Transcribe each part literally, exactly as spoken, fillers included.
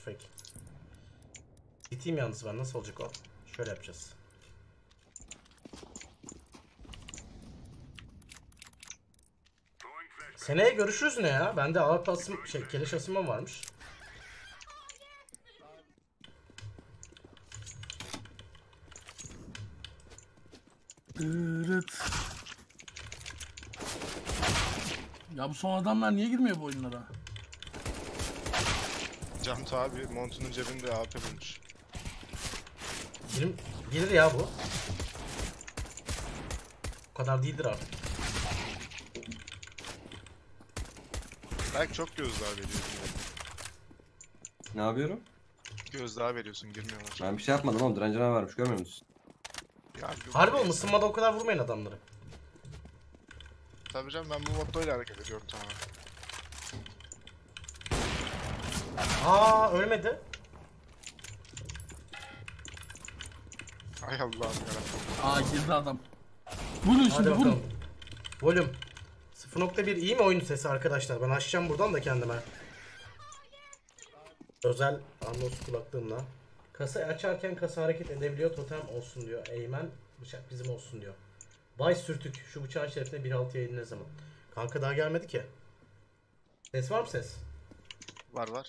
fake. Giteyim yalnız ben, nasıl olacak o? Şöyle yapacağız. Seneye görüşürüz ne ya? Bende A W P asım, şey, keleş asımım varmış. Evet. Ya bu son adamlar niye girmiyor bu oyunlara? Camtu abi montunun cebinde A P bulmuş. Birim, gelir ya bu. O kadar değildir artık. Belki çok gözdağı veriyorsun. Ne yapıyorum? Gözdağı veriyorsun, girmiyorlar. Ben bir şey yapmadım oğlum. Direncana varmış, görmüyor musun? Ya, Harbi oğlum, ısınmada o kadar vurmayın adamları. Tabii canım, ben bu mottoyla hareket ediyorum tamamen. Aa, ölmedi. Ay Allah'ım yarabbim. Aa girdi adam. Vurun Hadi şimdi vurun. bakalım. Volüm. sıfır nokta bir iyi mi oyun sesi arkadaşlar? Ben açacağım buradan da kendime. Özel Anlos kulaklığımla. Kasayı açarken kasa hareket edebiliyor, totem olsun diyor. Eymen, bıçak bizim olsun diyor. Bay Sürtük, şu bıçağın şerefine bir altı yayın ne zaman? Kanka daha gelmedi ki. Ses var mı ses? Var var.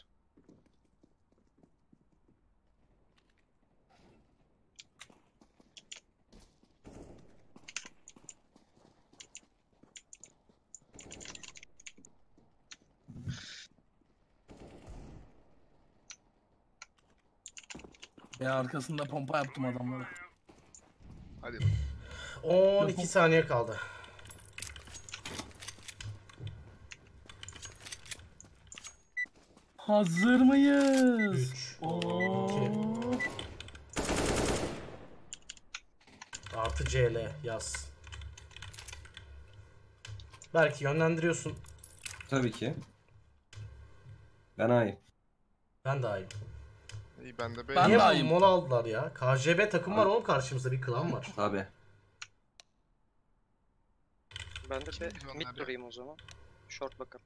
Ya arkasında pompa yaptım adamlara. Hadi. on iki saniye kaldı. Hazır mıyız? üç, Oo. iki. Artı C L yaz. Belki yönlendiriyorsun. Tabii ki. Ben ayım. Ben de ayım. İyi, ben de Ben ben Niye de bu ayım. mola aldılar ya? K J B takım var oğlum, karşımızda bir klan var. Tabii. Ben de bir mid durayım o zaman. Short bakalım.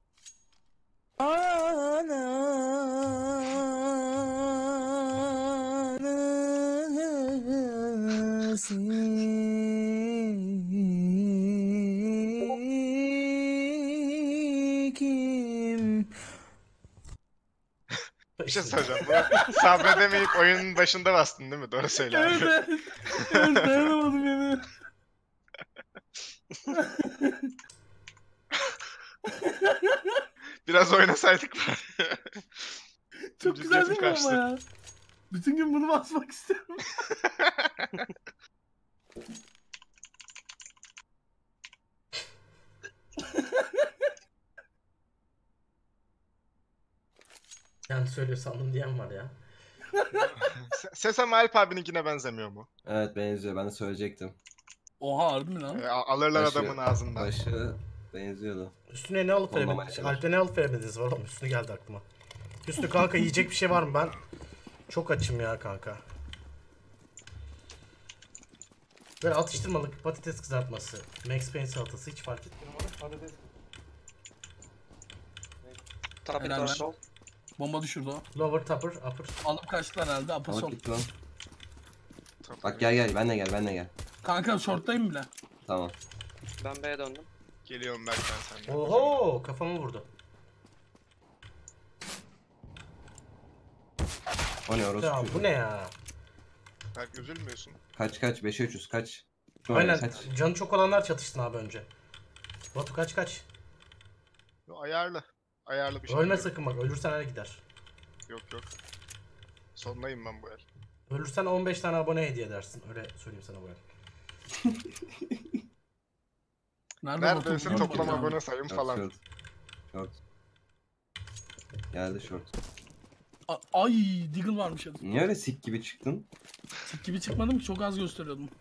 Kim? bir şey söyleyeceğim. Bunu sabredemeyip oyunun başında bastın değil mi? Doğru söyle abi. Evet, evet. Evet, dayanamadım yani. Biraz oynasaydık bari. Çok Ciddiyetim güzel değil mi kaçtı. ama ya? Bütün gün bunu basmak istiyorum. Yani söylüyor sandım diyen var ya. Se- Sesam Alp abininkine benzemiyor mu? Evet benziyor. Ben de söyleyecektim. Oha harbi mi lan? E, a- alırlar Başı- adamın ağzından. Başı benziyordu. Üstüne ne alıp Olmamaya veremediniz? çalış. Alp'te ne alıp veremediniz var oğlum? Üstüne geldi aklıma. Üstü kanka yiyecek bir şey var mı? Ben çok açım ya kanka. Böyle atıştırmalık patates kızartması, Max Payne salatası hiç fark etmiyor ama patates. Top Helal door lan. sol. Bomba düşürdü o. Lower, upper, upper. Alıp kaçtılar herhalde. Apa Ama son. gitti lan. Tabii. Bak gel gel. Ben de gel. Ben de gel. Kanka short'tayım bile. Tamam. Ben B'ye döndüm. Geliyorum Berk ben senden. Oho, kafamı vurdu. O ne orası? Ya bu ne ya? Berk üzülmüyorsun. Kaç kaç. beşe üçüz kaç. Aynen. Kaç. Canı çok olanlar çatıştın abi önce. Batu kaç kaç. Yo, ayarlı. Ayarlı bir şey. Ölme yok. sakın bak, ölürsen hele gider. Yok yok. Sondayım ben bu el. Ölürsen on beş tane abone hediye edersin. Öyle söyleyeyim sana bu el. Nerede Neredeyse botum? toplam Bilmiyorum. abone sayım Short, falan. short. Short. Geldi short. A- Ay Deagle varmış ya. Niye öyle sik gibi çıktın? Sik gibi çıkmadım ki, çok az gösteriyordum.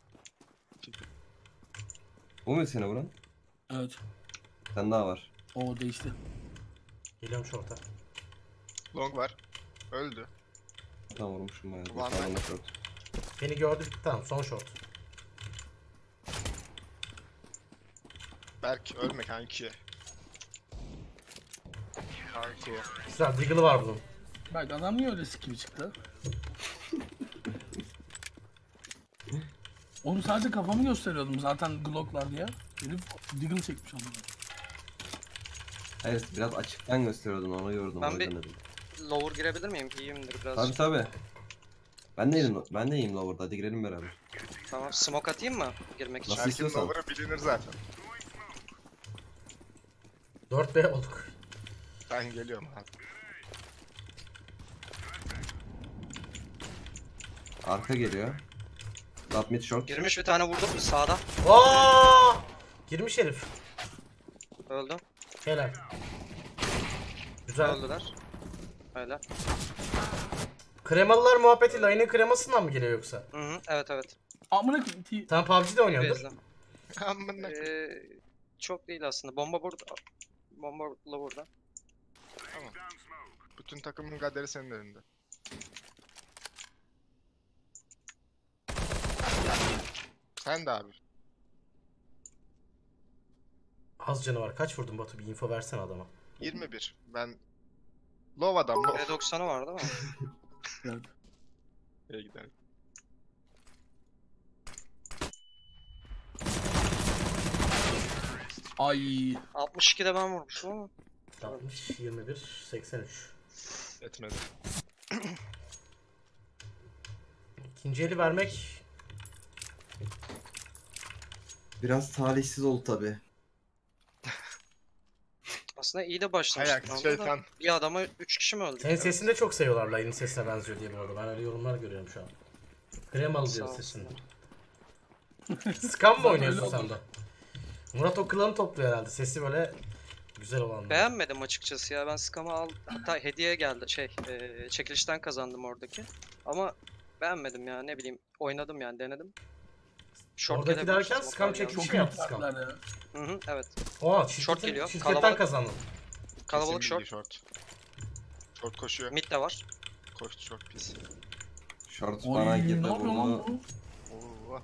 Bu mu seni vuran? Evet. Bir tane daha var. O değişti. Geliyorum şorta. Long var. Öldü. Tamam vurmuşum bayağı. Ulan ben- Sağlamda short. Beni gördü, tamam son short. Berk ölme kanki. Kanki. Güzel, Deagle'ı var bunun. Bak adam niye öyle sik gibi çıktı? Oğlum sadece kafamı gösteriyordum zaten Glock'lar diye. Herif Deagle çekmiş onları. Evet biraz açıktan gösteriyordun onu gördüm. Ben o bir- yüzden dedim. Lower girebilir miyim? İyiyimdir biraz. Tabii tabii. Ben de iyiyim, ben de iyiyim lower'da. Hadi girelim beraber. Tamam. Smoke atayım mı? Girmek için. Nasıl Erkin istiyorsan. lover'ı bilinir zaten. dört B olduk. Ben geliyorum abi. Arka geliyor. Top mid short. Girmiş bir tane vurdum sağda. Aa! Girmiş herif. Öldü. Helal. Güzel. Öldüler. Öyle. Kremalılar muhabbeti Line'in kremasından mı geliyor yoksa? Hı hı. Evet evet. Amına koyayım. T- Sen P U B G'de oynuyordur. Bezdim. Amına koyayım. Ee, çok değil aslında. Bomba burada. Bomba lower'da. Bütün takımın kaderi senin elinde. Sen de abi. Az canı var. Kaç vurdun Batu? Bir info versene adama. yirmi bir. Ben low adam low. B doksanı var değil mi? Evet. İyi gidelim. Ay. altmış ikide ben vurmuşum ama. altmış, yirmi bir, seksen üç. Etmedi. İkinci eli vermek Biraz talihsiz oldu tabi. Aslında iyi de başlamış. Ayak, roundda şeytan. da Bir adama üç kişi mi öldük? senin ya? sesini de çok seviyorlar Line'in sesine benziyor diye bu arada. Ben öyle yorumlar görüyorum şu an. Kremalı Sağ diyor olsun. sesini. Scam mı Zaten oynuyorsun öyle sen oldu. de? Murat o klanı topluyor herhalde. Sesi böyle güzel olan. Beğenmedim açıkçası ya. Ben Scam'ı al, hatta hediye geldi. Şey, eee, çekilişten kazandım oradaki. Ama beğenmedim ya. Ne bileyim, oynadım yani, denedim. Short Oradaki gelebilir, derken smoke Scam var çekmiş. yalnız. Bir Çok şey iyi yaptı Scam. partiler ya. Hı hı, evet. Oha Short şirketin, geliyor, şirketten kalabalık. kazandın. Kalabalık Kesin short. bilgi short. Short koşuyor. Mid de var. Koştu short pis. Short Oy, bana ne girdi yapıyor lan vurdu. bu? Oo.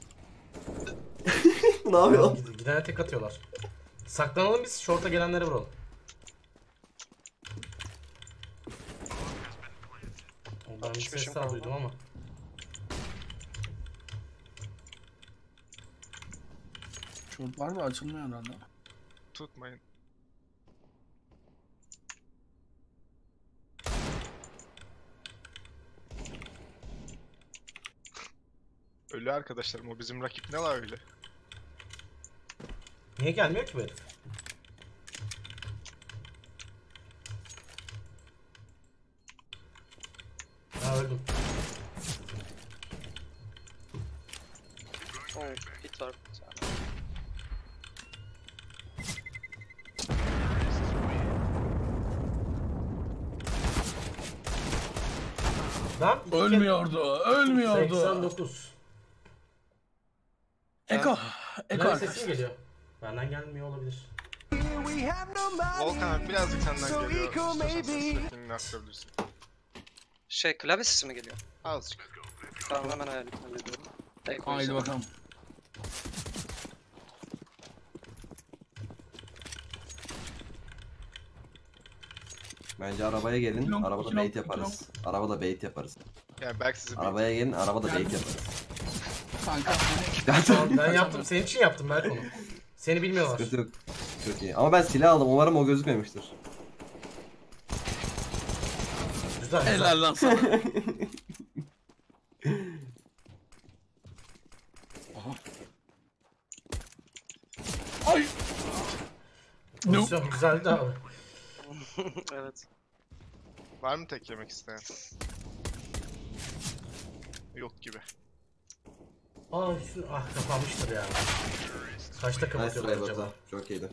Ne yapıyor? Gid- Gidene tek atıyorlar. Saklanalım biz. Short'a gelenlere vuralım. O, Ben bir altmış beşim sesler kaldı. duydum ama. Short var da açılmıyor herhalde. Tutmayın. Ölü arkadaşlarım, o bizim rakip ne la öyle? Niye gelmiyor ki bu herif? Ha öldüm. Oo, hit var. Lan iki kere- Ölmüyordu. Ölmüyordu. seksen dokuz. Eko. Eko Lan arkadaş. sesim geliyor. Benden gelmiyor olabilir. Volkan abi birazcık senden geliyor. İstiyorsan sesini arttırabilirsin. Şey, klavye sesi mi geliyor? Azıcık. Tamam, hemen ayarlayıp hallediyorum. Tek Haydi oysa. bakalım. Bence arabaya gelin. Kilom, Arabada kilom, bait yaparız. Arabada bait yaparız. Yani belki sizi bir... Arabaya gelin. Arabada bait Geldim. yaparız. Kanka. Tamam, ben yaptım. Senin için yaptım ben onu. Seni bilmiyorlar. Sıkıntı yok. Çok iyi. Ama ben silah aldım. Umarım o gözükmemiştir. Güzel güzel. Helal lan sana. Aha. Ay. No. Pozisyon güzeldi abi. Evet. Var mı tek yemek isteyen? Yok gibi. Aa üstün ah kapanmıştır ya. Kaçta Nice kapatıyorlar try acaba? Batu. Çok iyiydi.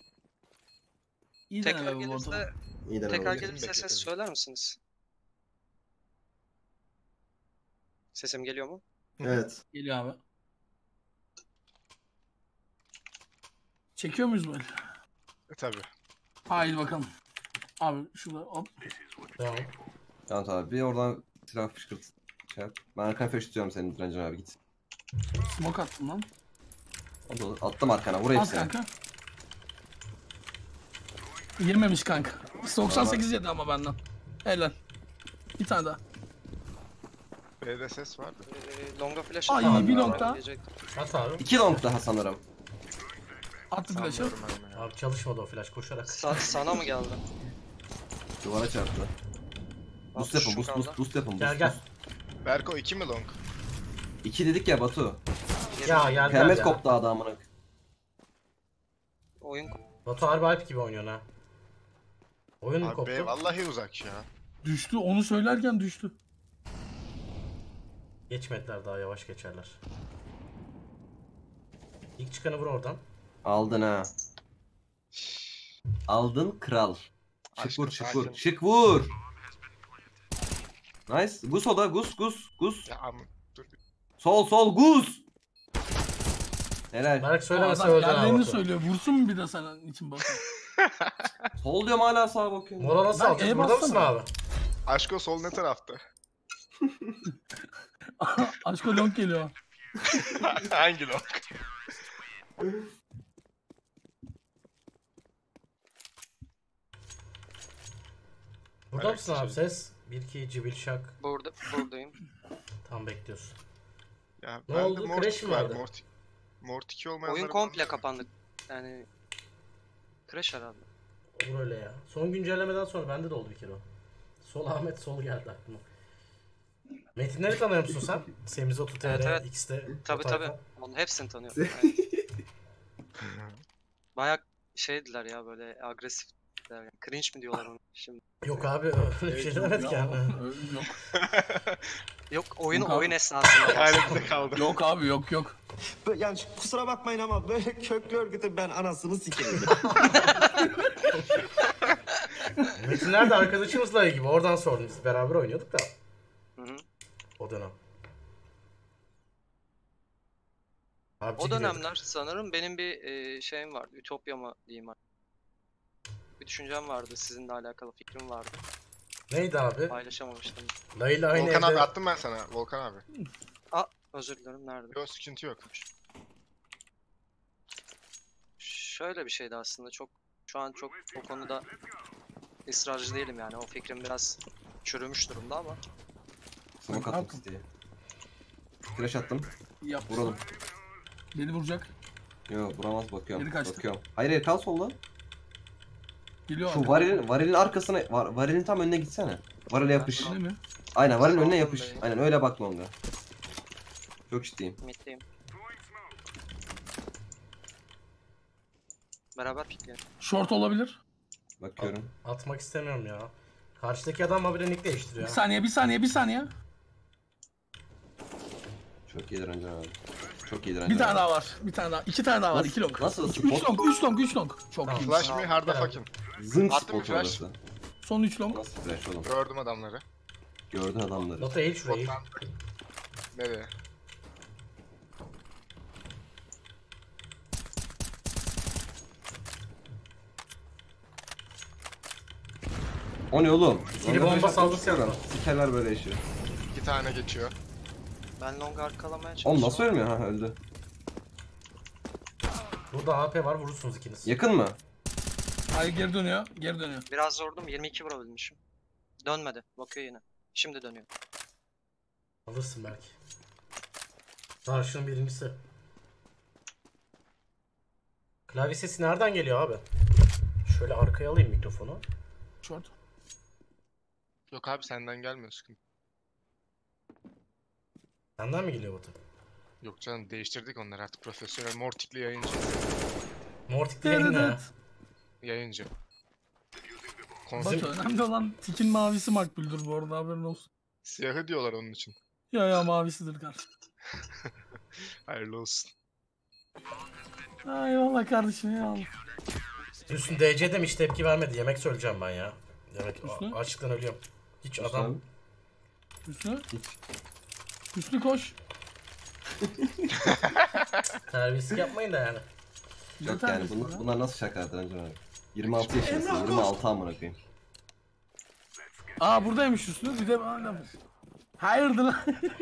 İyi Tekrar deneme bu gelirse, botu. İyi deneme tekrar oldu. gelirse ses bekletelim. söyler misiniz? Sesim geliyor mu? Evet. Geliyor abi. Çekiyor muyuz böyle? E tabi. Haydi bakalım. Abi şurada hop. Tamam. Tamam abi. Bir oradan silah fışkırt. Şey yap. Ben arkana flash tutuyorum senin direncin abi git. Smoke attım lan. O da olur. Attım arkana. Vur At hepsini. kanka. Girmemiş kanka. doksan sekiz yedi ama benden. Helal. Bir tane daha. B'de ses vardı. Ee, longa flash Ay, atalım bir ya, long daha. diyecektim. At abi. İki long daha sanırım. Attı flash'ı. Sanmıyorum ben ya. Abi çalışmadı o flash koşarak. Sa- sana mı geldi? Duvara çarptı. Boost Altı yapın, şu boost, kaldı. boost, boost yapın, Gel boost, gel. boost. Berko iki mi long? İki dedik ya Batu. Ya gel Kıyamet ya. koptu adamına. Oyun Batu harbi Alp gibi oynuyorsun ha. Oyun mu Abi koptu? B vallahi uzak ya. Düştü. Onu söylerken düştü. Geçmediler, daha yavaş geçerler. İlk çıkanı vur oradan. Aldın ha. Aldın kral. Çık Aşkım, vur, çık sakin. vur, çık vur. Nice. Gus o da, Gus, Gus, Gus. Ya am dur bir. Sol, sol, Gus. Helal. Berk söylemese Adam öleceksin yerlerini abi Batu. söylüyor. Vursun mu bir de senin için bakın. Sol diyorum hala sağa bakıyorum. Mola nasıl Berk, alacağız? E Burada mısın bassana. abi? Aşko sol ne tarafta? Aşko long geliyor. Hangi long? Burada Berk, mısın abi şey- ses? bir iki cibil şak. burada buradayım. Tam bekliyorsun. Ya Ne bende oldu? Mort Crash iki mi var. vardı? Mort, Mort iki olmayanları Oyun bana- komple kapandı. Yani crash herhalde. Olur öyle ya. Son güncellemeden sonra bende de oldu bir kere o. Sol Ahmet sol geldi aklıma. Metinleri tanıyor musun sen? Semizotu T R, Evet, evet. X'te. Tabi o tabi. tayfa. Onun hepsini tanıyorum. Yani bayağı şeydiler ya, böyle agresif. Yani cringe mi diyorlar onu şimdi? Yok abi öyle bir şey demedik Ya, yani. öyle Yok. Yok, oyunu Yok abi. oyun esnasında. Hayalimde kaldı. Yok abi yok yok. Yani kusura bakmayın ama böyle köklü örgütün ben anasını sikeyim. Metinler de arkadaşımızla gibi, oradan sordum, biz beraber oynuyorduk da Hı hı. o dönem. Abi O dönemler sanırım benim bir e, şeyim vardı. Ütopya mı diyeyim artık. Bir düşüncem vardı, sizinle alakalı fikrim vardı. neydi abi? Paylaşamamıştım. Layla aynı Volkan evde. abi attım ben sana. Volkan abi. Aa, özür dilerim, nerede? Yok sıkıntı yok. Şöyle bir şeydi aslında, çok şu an çok o konuda ısrarcı değilim yani, o fikrim biraz çürümüş durumda ama Smoke attım siteye. Flash attım. Yap. Vuralım. Beni vuracak. Yo vuramaz bakıyorum. Geri kaçtı. Bakıyorum. Hayır hayır kal solda. Geliyor Şu abi. varilin, varilin arkasına, var, varilin tam önüne gitsene. Varile yapış. Öyle mi? Aynen varilin önüne Soldan yapış. beri. Aynen öyle bak longa. Çok ciddiyim. middeyim. Beraber pikleyelim. Short olabilir. Bakıyorum. Atmak istemiyorum ya. Karşıdaki adam habire nick Bir değiştiriyor. saniye bir saniye bir saniye. Çok iyidir Ancan abi. Çok iyidir Ancan Bir abi. tane daha var. Bir tane daha. İki tane daha var. Nasıl- İki long. nasıl Üç, spot? üç long. Üç long. Üç long. Çok Tamam. iyi. Flash me harda Gel. fucking. Zınk Attım bir spot flash. orası. Son üç long. Nasıl flash oğlum? Gördüm adamları. Gördün adamları. Nota eğil şurayı. Bottan. Nereye? O ne oğlum? İkili Longa bomba flash saldırısı atmak yapma. istiyorum. Sikerler böyle işi. İki tane geçiyor. Ben longa arkalamaya Oğlum çalışıyorum. nasıl ölmüyor? Ha öldü. Burada A P var, vurursunuz ikiniz. Yakın mı? Hayır, geri dönüyor. Geri dönüyor. Biraz zordum, yirmi iki vurabilmişim. Dönmedi, bakıyor yine. Şimdi dönüyor. Alırsın belki. Karşının birincisi. Klavye sesi nereden geliyor abi? Şöyle arkaya alayım mikrofonu. Short. Yok abi senden gelmiyor sıkıntı. Senden mi geliyor Batu? Yok canım değiştirdik onları artık profesyonel Mortik'li yayıncı. Mortik Evet, değil ne? evet. Yayıncı. Bak Konsept önemli olan tikin mavisi makbuldür bu arada, haberin olsun. siyahı diyorlar onun için. Ya ya mavisidir kardeşim. Hayırlı olsun. Ha, eyvallah kardeşim, eyvallah. Hüsnü D C'de mi hiç tepki vermedi? Yemek söyleyeceğim ben ya. Evet, Hüsnü? a- açlıktan ölüyorum. Hiç Hüsnü adam... abi. Hüsnü. Hiç. Hüsnü koş. Terbiyesizlik yapmayın da yani. Bize Yok yani terbiyesiz bunlar, ya. bunlar nasıl şakalardır Ancan abi? yirmi altı yaşındasın. yirmi altı amına koyayım. Aa, buradaymış Hüsnü. Bir de hala. Hayırdır lan?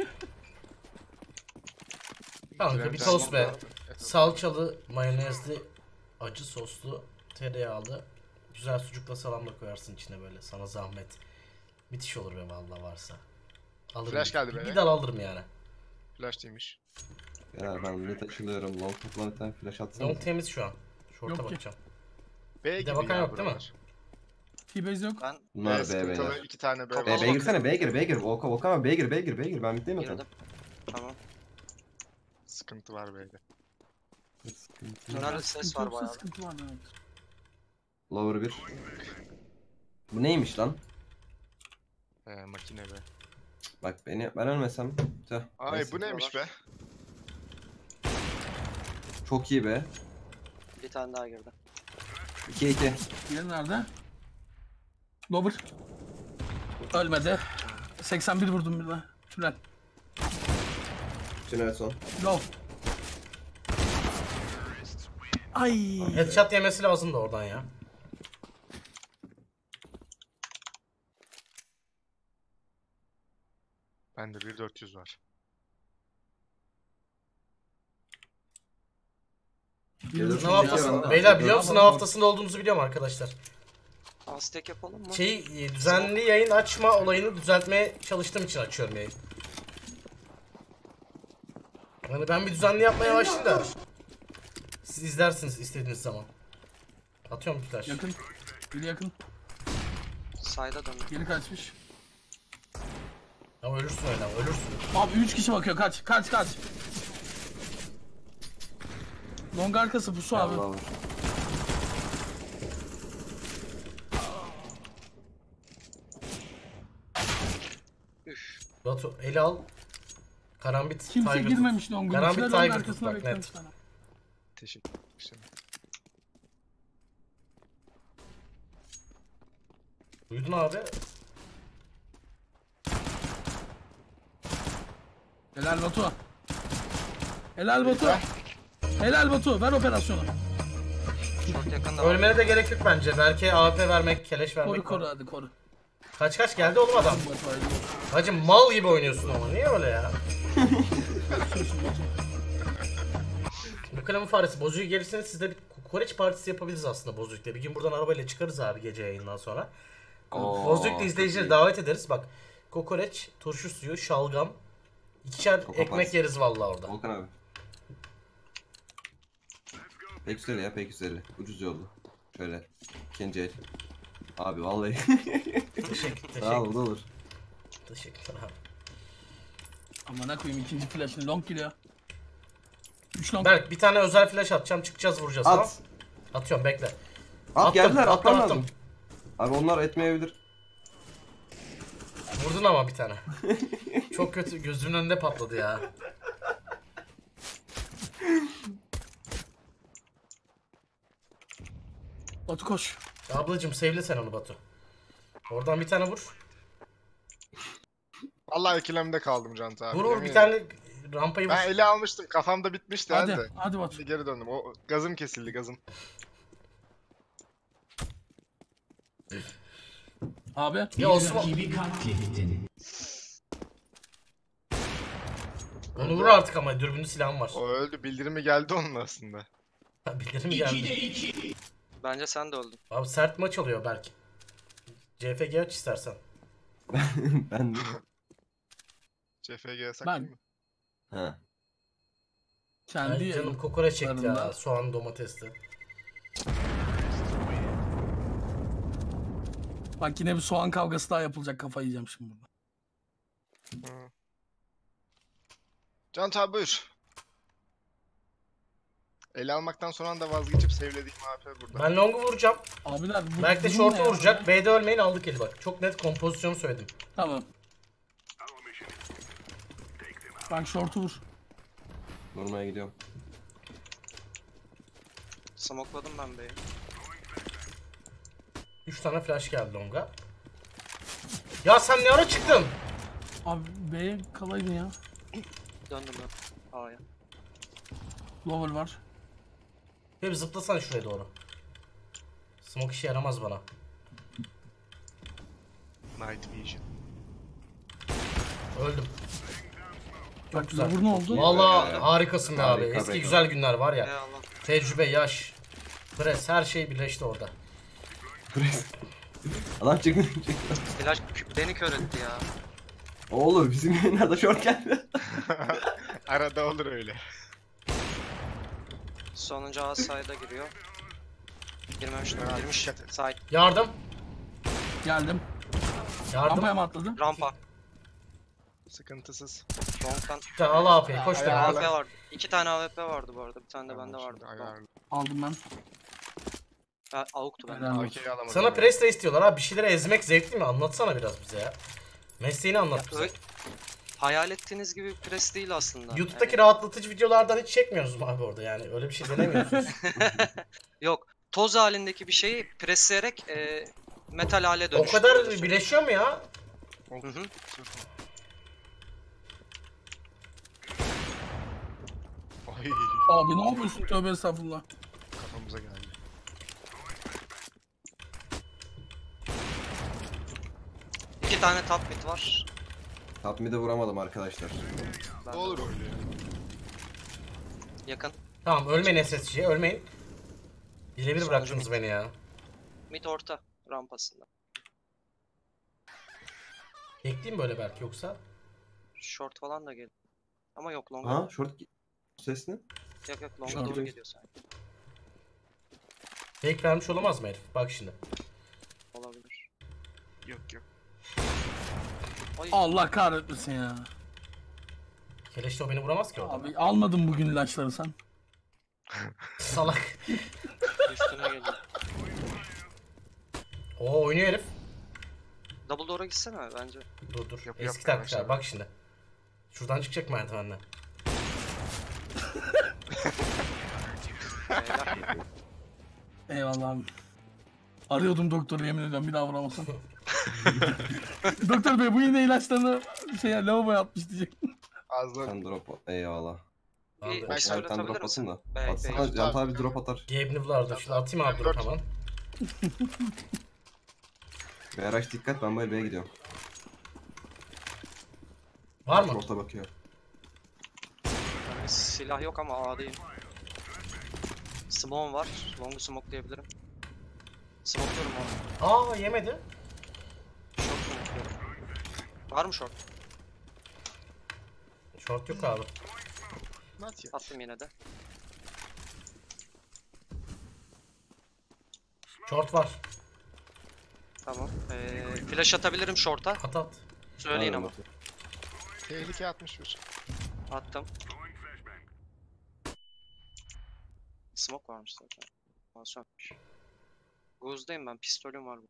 Kanka bir tost be. Salçalı, mayonezli, acı soslu, tereyağlı, güzel sucukla salamla koyarsın içine böyle, sana zahmet. Müthiş olur be vallahi varsa. Alırım. Flash geldi bir, be. bir dal alırım yani. Flash değilmiş. Ya ben mid açılıyorum. Long topla bir tane flash atsana. Long temiz şu an. Short'a Yok ki. bakacağım. B Bir de gibi bakan ya yok değil mi? buralar. T-base yok. Ben Bunlar B B sıkıntılı beyler. iki tane B Kapalı var. B, B girsene B gir B gir. Oka Oka ama B gir B gir B gir. Ben middeyim zaten. girdim. Tamam. Sıkıntı var B'de. Sıkıntı. Tünelde ses Sıkıntı var yoksa bayağı. sıkıntı var demek. Lower bir. Bu neymiş lan? Ee, makine B. Bak beni ben ölmesem. Tüh. Ay Neyse. bu neymiş be? Çok iyi be. Bir tane daha girdi. iki iki. Diğeri nerede? Lover. Ölmedi. seksen bir vurdum bir de. Tünel. Tünel son. Go. Ay. Headshot yemesi lazım da oradan ya. Bende bir dört yüz var. Sınav haftasında. Beyler biliyor musun sınav haftasında olduğumuzu biliyorum arkadaşlar. Aztek yapalım mı? Şeyi e, düzenli yayın açma olayını düzeltmeye çalıştığım için açıyorum yayın. Yani ben bir düzenli yapmaya başladım da. Siz izlersiniz istediğiniz zaman. Atıyorum bir flash. Yakın. Biri yakın. Sayda döndü. Geri kaçmış. Ama ölürsün öyle ama ölürsün. Abi üç kişi bakıyor. Kaç. Kaç kaç. Long arkası pusu abi. Lower. Üf. Batu eli al. Karambit Kimse Tiger tut. girmemiş Long'un Karambit içine. Long Tiger tut arkasına bak beklemiş net. sana. Teşekkür ederim. Duydun abi. Helal Batu. Helal Batu. Helal Batu. Ver operasyonu. Çok yakında var. Ölmene de gerek yok bence. Belki A W P vermek, keleş vermek. Koru var. koru hadi koru. Kaç kaç geldi oğlum adam. Batu haydi. Hacı mal gibi oynuyorsun ama niye öyle ya? Bu kalemin faresi Bozu'yu gelirseniz siz de bir kokoreç partisi yapabiliriz aslında Bozuk'ta. Bir gün buradan arabayla çıkarız abi gece yayından sonra. Oo, Bozuk'ta izleyicileri çok iyi. davet ederiz. Bak kokoreç, turşu suyu, şalgam. İkişer Çok ekmek yaparsın. yeriz vallahi orada. Volkan abi. Pek güzel ya pek güzel. Ucuz yoldu. Şöyle. İkinci el. Abi vallahi. Teşekkür, Sağ ol teşekkür, da olur. teşekkürler abi. Amına koyayım ikinci flash'ını long geliyor. üç long. Berk bir tane özel flash atacağım çıkacağız vuracağız tamam. At. Atıyorum bekle. At Attım, geldiler attım, atman attım. lazım. Abi onlar etmeyebilir. Vurdun ama bir tane. Çok kötü gözümün önünde patladı ya. Batu koş. Ablacım sevle sen onu Batu. Oradan bir tane vur. Allah ikilemde kaldım Cant abi. Vur vur yemin bir ederim. tane rampayı vur. Ben eli almıştım. Kafamda bitmişti Hadi. halde. Hadi Batu. Şimdi geri döndüm. O gazım kesildi gazım. Abi. Ya Osman. Onu vur artık ama dürbünlü silahım var. O öldü. Bildirimi geldi onun aslında. Bildirim geldi. Bence sen de öldün. Abi sert maç oluyor belki. C F G aç istersen. Ben de. C F G yasak Ben- değil mi? Ha. Kendi Ay canım kokoreç çekti ya. yanında. Soğan domatesli. Bak yine bir soğan kavgası daha yapılacak, kafayı yiyeceğim şimdi burada. Hı. Cant abi buyur. Ele almaktan son anda vazgeçip sevlediğim A P burada. Ben long'u vuracağım. Abiler bu Belki de durum short'u ne ya? vuracak. B'de ölmeyin aldık eli bak. Çok net kompozisyonu söyledim. Tamam. Bak short'u vur. Vurmaya gidiyorum. Smokladım ben B'yi. üç tane flash geldi long'a. Ya sen ne ara çıktın? Abi B'ye kalaydın ya. Döndüm ben A'ya. Lower var. Bir zıplasana şuraya doğru. Smoke işe yaramaz bana. Night Vision. Öldüm. Bak güzel. Lower ne oldu? Vallahi Ee, harikasın be abi. harika Eski be. güzel günler var ya. Eyvallah. Tecrübe, yaş, pres her şey birleşti orada. Adam çıktı. Flash kü- beni kör etti ya. O olur bizim yayınlarda short geldi. Arada olur öyle. Sonuncu A side'a giriyor. Girmemiş mi? Ha, Girmiş. dikkat et. Side. Yardım. Geldim. Yardım. Rampaya mı atladı? Rampa. Sıkıntısız. Long'dan Tamam, al A P'yi. Koş Ayağı- dön. A W P vardı. İki tane A W P vardı bu arada. Bir tane de bende vardı. Ayarlı. Aldım ben. Ha, avuktu bende. Helal A olsun. K'yi alamadım. Sana press de istiyorlar abi. Bir şeyleri ezmek zevkli mi? Anlatsana biraz bize ya. Mesleğini anlat bize. Ö- Hayal ettiğiniz gibi bir pres değil aslında. YouTube'daki Yani- rahatlatıcı videolardan hiç çekmiyoruz mu abi orada yani? Öyle bir şey denemiyorsunuz. Yok. Toz halindeki bir şeyi presleyerek e, metal hale O dönüştürüyoruz. kadar birleşiyor mu ya? Hı hı. Ay, Abi ne yapıyorsun? Tövbe estağfurullah. kafamıza geldi. İki tane top mid var. Top mid'e vuramadım arkadaşlar. Ben Ne de olur öyle ya. yakın. Tamam ölmeyin S S C'ye ölmeyin. Birebir Sonucu bıraktınız mid. beni ya. Mid orta rampasında. Bekleyeyim böyle belki yoksa. Short falan da geliyor. Ama yok long'a. Ha short ses ne? Yok yok long'a Short doğru yok. geliyor sanki. Fake vermiş olamaz mı herif? Bak şimdi. Olabilir. Yok yok. Ay. Allah kahretmesin ya. Keleşte o beni vuramaz ki orada. Abi almadın bugün ilaçları sen. Salak. Üstüne geliyor. Oo oynuyor herif. Double door'a gitsene bence. Dur dur. Yap, yap, Eski taktik yavaş abi bak şimdi. Şuradan çıkacak merdivenle. Beyler. Eyvallah abi. Arıyordum doktoru yemin ediyorum bir daha vuramazsam. Doktor bey bu yine ilaçlarını şey ya lavaboya atmış diyecek. Ağzına Sen drop at. Eyvallah. Abi, Bir- o- Belki Sen atabilir drop misin? atın da. Bey, Atsana bey. Can abi drop atar. Gabe Niblar'da. Şunu atayım abi dur Dört. tamam. B R H dikkat ben böyle B'ye gidiyorum. Var mı? Short'a bakıyor. Yani silah yok ama A'dayım. Smoke var. Long'u smokelayabilirim. Smoke'luyorum onu. Aa yemedi. Short smoke'luyorum. Var mı short? Short yok abi. not yet. Attım yine de. Short var. Tamam. Ee, flash atabilirim short'a. At at. Söyleyin Aynen ama. bakıyor. Tehlike altmış bir. Attım. Smoke varmış zaten. Masonmuş. Gooz'dayım ben. Pistolüm var.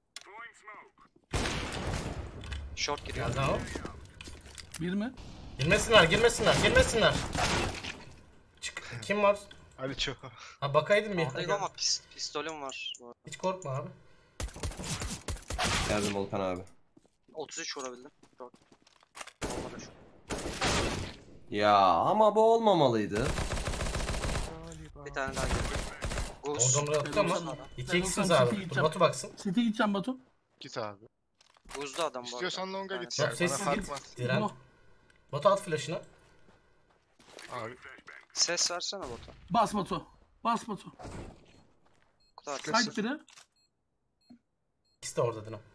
Short giriyor. Geldi abi. Bir mi? Girmesinler girmesinler girmesinler. Çık. Kim var? Ali Ço. Ha bakaydın bir. Aldayım ama pis, pistolüm var. bu arada. Hiç korkma abi. Geldim Volkan abi. otuz üç vurabildim. Short. Olmadı şu. Ya ama bu olmamalıydı. Bir tane daha geldi. Goose. Oradan buraya attık ama. Ben iki x'iniz olsam abi. City'ye Dur gideceğim. Batu baksın. City'ye gideceğim Batu. Git abi. Goose'da adam bu arada. İstiyorsan longa Bir git tanesi. ya. Batu Bana sessiz fark git. var. Diren. Oh. Batu at flash'ını. Abi. Ses versene bota. Bas Batu. Bas Batu. Bu kadar. Kaç biri? İkisi de orada Diren.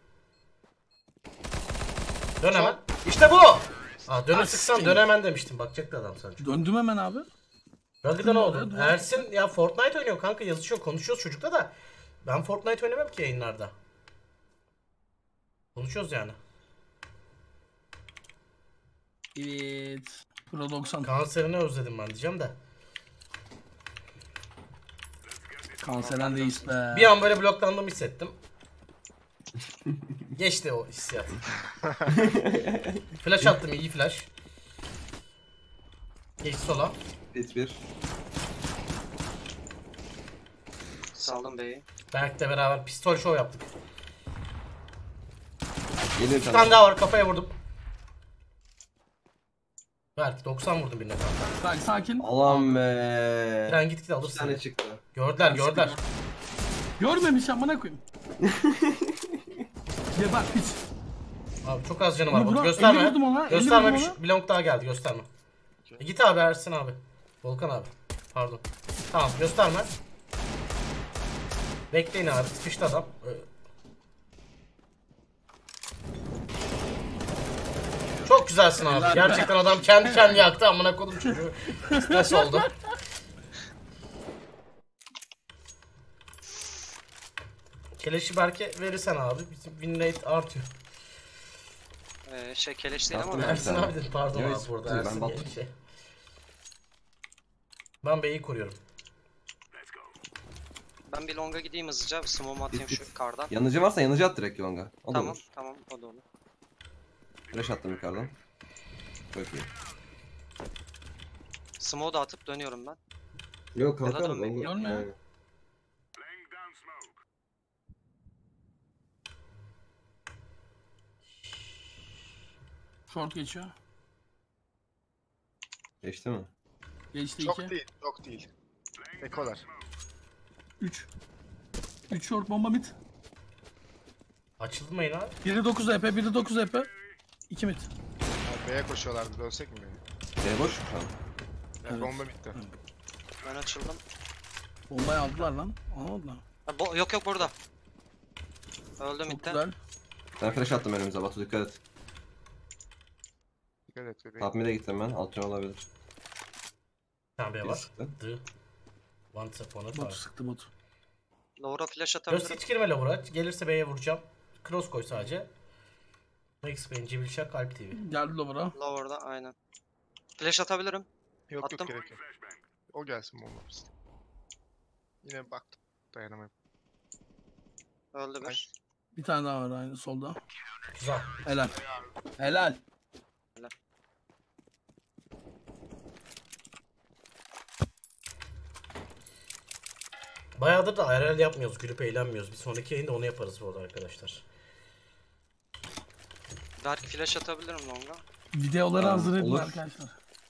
Dön hemen. İşte bu. Aa dönüp sıksan dön hemen demiştim. Bakacaktı adam sadece. Döndüm hemen abi. Bölgede ne oldu? Duvar- Ersin ya Fortnite oynuyor kanka yazışıyor konuşuyoruz çocukla da. Ben Fortnite oynamam ki yayınlarda. Konuşuyoruz yani. Evet. Pro doksan. Kanserini özledim ben diyeceğim de. Kanseren reis be. Bir an böyle bloklandığımı hissettim. Geçti o hissiyat. Flash attım iyi flash. Geç sola. Hit bir. Saldım beyi. Berk'le beraber pistol show yaptık. Geliyor Bir bir tane daha var kafaya vurdum. Berk doksan vurdum birine kanka. Bak sakin. Alan be. Tren git git Bir alırsın. tane çıktı. Gördüler gördüler. Görmemiş amına koyayım. Ya bak hiç. Abi çok az canı var. Bunu Batu. bırak, Gösterme. elli vurdum ona, elli Gösterme vurdum bir, ona. bir long daha geldi gösterme. E git abi Ersin abi. Volkan abi. Pardon. Tamam gösterme. Bekleyin abi sıkıştı adam. Ee, Çok güzelsin abi. Gerçekten adam kendi kendini yaktı. Amına kodum çocuğu. Nasıl oldu? Keleşi Berke verirsen abi. Bizim win rate artıyor. Ee, şey keleş değil ama Yaptım ben- Ersin abi dedi. Pardon Yok, abi burada. ben Ersin battım. diye bir şey. Ben B'yi koruyorum. ben bir longa gideyim hızlıca. Smoke'u atayım Git, şu kardan. Yanıcı varsa yanıcı at direkt longa. O da Tamam olur. tamam o da olur. Flash attım yukarıdan. Çok iyi. Smoke'u da atıp dönüyorum ben. Yok kalkalım, kalkalım. dönmeyin. Dönme ya. Short geçiyor. Geçti mi? Geçti Çok iki. değil, çok değil. Ekolar. üç. üç short bomba mid. Açıldı mı yine abi? Biri dokuz E P, biri dokuz E P. iki mid. Abi B'ye koşuyorlardı, dönsek mi beni? B boş şu an. Yani Evet. bomba bitti. Ben açıldım. Bombayı aldılar lan. Almadılar. Ha, bo- yok yok burada. Öldüm Çok midden. güzel. Ben flash attım önümüze Batu dikkat et. Dikkat et bebeğim. Top mid'e gittim ben. Alt can olabilir. Tamam B Biri var. sıktı. The Once Upon a Botu Time. sıktı botu. Lower'a flash Göz atabilirim. hiç girme Lower'a. Gelirse B'ye vuracağım. Cross koy sadece. Max Bey'in Cibilşak Alp T V. Geldi lower'a. Lower'da aynen. Flash atabilirim. Yok Attım. yok gerek yok. O gelsin bomba bizde. Yine baktım. Dayanamıyorum. Öldü bir. Nice. Bir tane daha var aynı solda. Güzel. Helal. Helal. Bayağıdır da I R L yapmıyoruz. Gülüp eğlenmiyoruz. Bir sonraki yayında onu yaparız bu arada arkadaşlar. Belki flash atabilirim longa. Videoları Aa, hazır edin olur. arkadaşlar.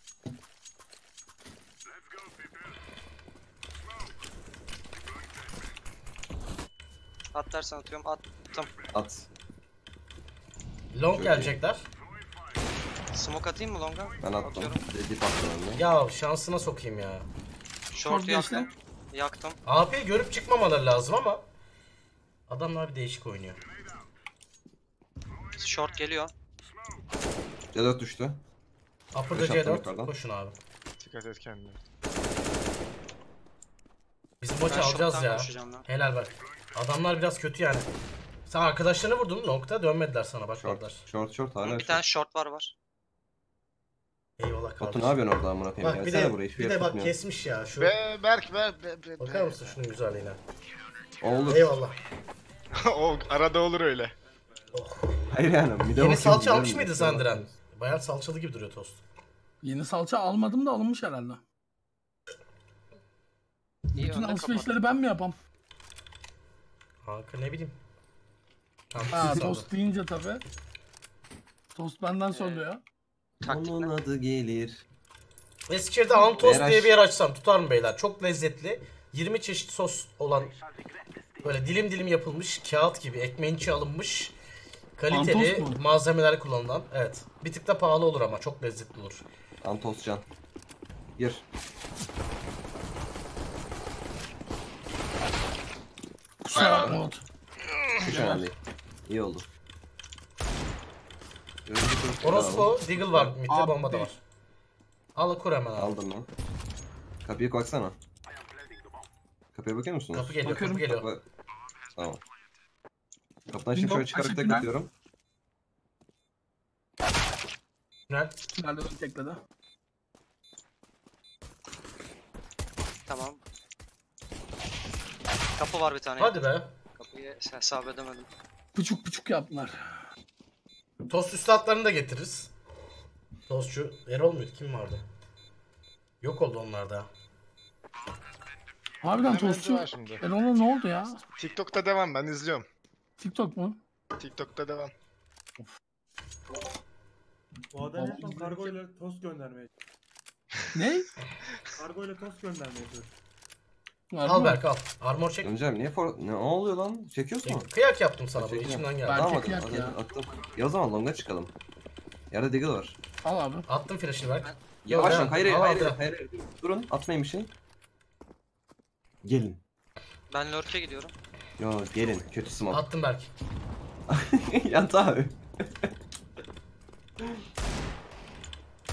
At dersen atıyorum. Attım. At. Long Çok gelecekler. Smoke atayım mı longa? Ben attım. Atıyorum. Dip attım önüne. Ya şansına sokayım ya. Short geçti. yaktım. Yaktım. A P'yi görüp çıkmamaları lazım ama adamlar bir değişik oynuyor. Short geliyor. C dört düştü. Upper'da Beş C attım dört. yukarıdan. Koşun abi. Dikkat et kendine. Biz bu maçı Ben alacağız short'tan ya. koşacağım lan. Helal bak. Adamlar biraz kötü yani. Sen arkadaşlarını vurdun nokta dönmediler sana bakmadılar. Short. Short short hala Bir short. tane short var var. Eyvallah Batu kardeşim. ne yapıyorsun orada amına koyayım? Bak bir Gelsene de, buraya hiçbir bir yer de bak tutmuyor. kesmiş ya şu. Be Berk ver be be. Bakar mısın şunun güzelliğine? Olur. Eyvallah. O arada olur öyle. Oh. Hayır yani. Bir de Yeni bakayım, salça güzel almış mi? mıydı Sandiren? Bayağı salçalı gibi duruyor tost. Yeni salça almadım da alınmış herhalde. İyi Bütün önde kapat. alışverişleri ben mi yapam? Kanka ne bileyim. Tamam, Ha siz tost alın. deyince tabi. Tost benden soruluyor. Taktik Onun ne? adı gelir. Eskişehir'de Antos Beyler- diye bir yer açsam tutar mı beyler? Çok lezzetli. yirmi çeşit sos olan böyle dilim dilim yapılmış kağıt gibi ekmeğin içi alınmış kaliteli Antos mu? malzemeler kullanılan. Evet. Bir tık da pahalı olur ama çok lezzetli olur. Antos Can. Gir. Kusura bakma Bot. Hiç önemli değil. İyi oldu. Gözlü kırık Orospu, Deagle var, midde Abi. bomba da var. Al kur hemen abi. aldım lan. Kapıyı baksana. Kapıya bakıyor musunuz? Kapı geliyor, Bakıyorum. kapı geliyor. Kapı- Tamam. Kapıdan şimdi Window, şöyle çıkarak tek teşekkürler. atıyorum. Tünel. Nerede beni tekledi? Tamam. Kapı var bir tane. Hadi be. Kapıyı hesap edemedim. Pıçuk pıçuk yaptılar. Tost üstadlarını da getiririz. Tostçu Erol muydu? Kim vardı? Yok oldu onlar da. Harbiden Hemen tostçu. var şimdi. Erol'a ne oldu ya? TikTok'ta devam, ben izliyorum. TikTok mu? TikTok'ta devam. Bu adam en son kargo ile tost göndermeye Ne? Kargo ile tost göndermeye çalışıyor. Var Al mı? Berk al. Armor çek. Öncem niye for... Ne oluyor lan? Çekiyorsun mu? Kıyak yaptım sana bunu Çekeceğim. içimden geldi. Ben Tamam çekiyak hadi, ya. hadi, attım. Ya o zaman longa çıkalım. Yerde Deagle var. Al abi. Attım flash'ını Berk. Yavaş Yok, lan, hayır hayır al, hayır, al, hayır, hayır. Durun, atmayın bir şey. Gelin. Ben lurk'e gidiyorum. Yo gelin, kötü smoke. Attım Berk. Yat abi.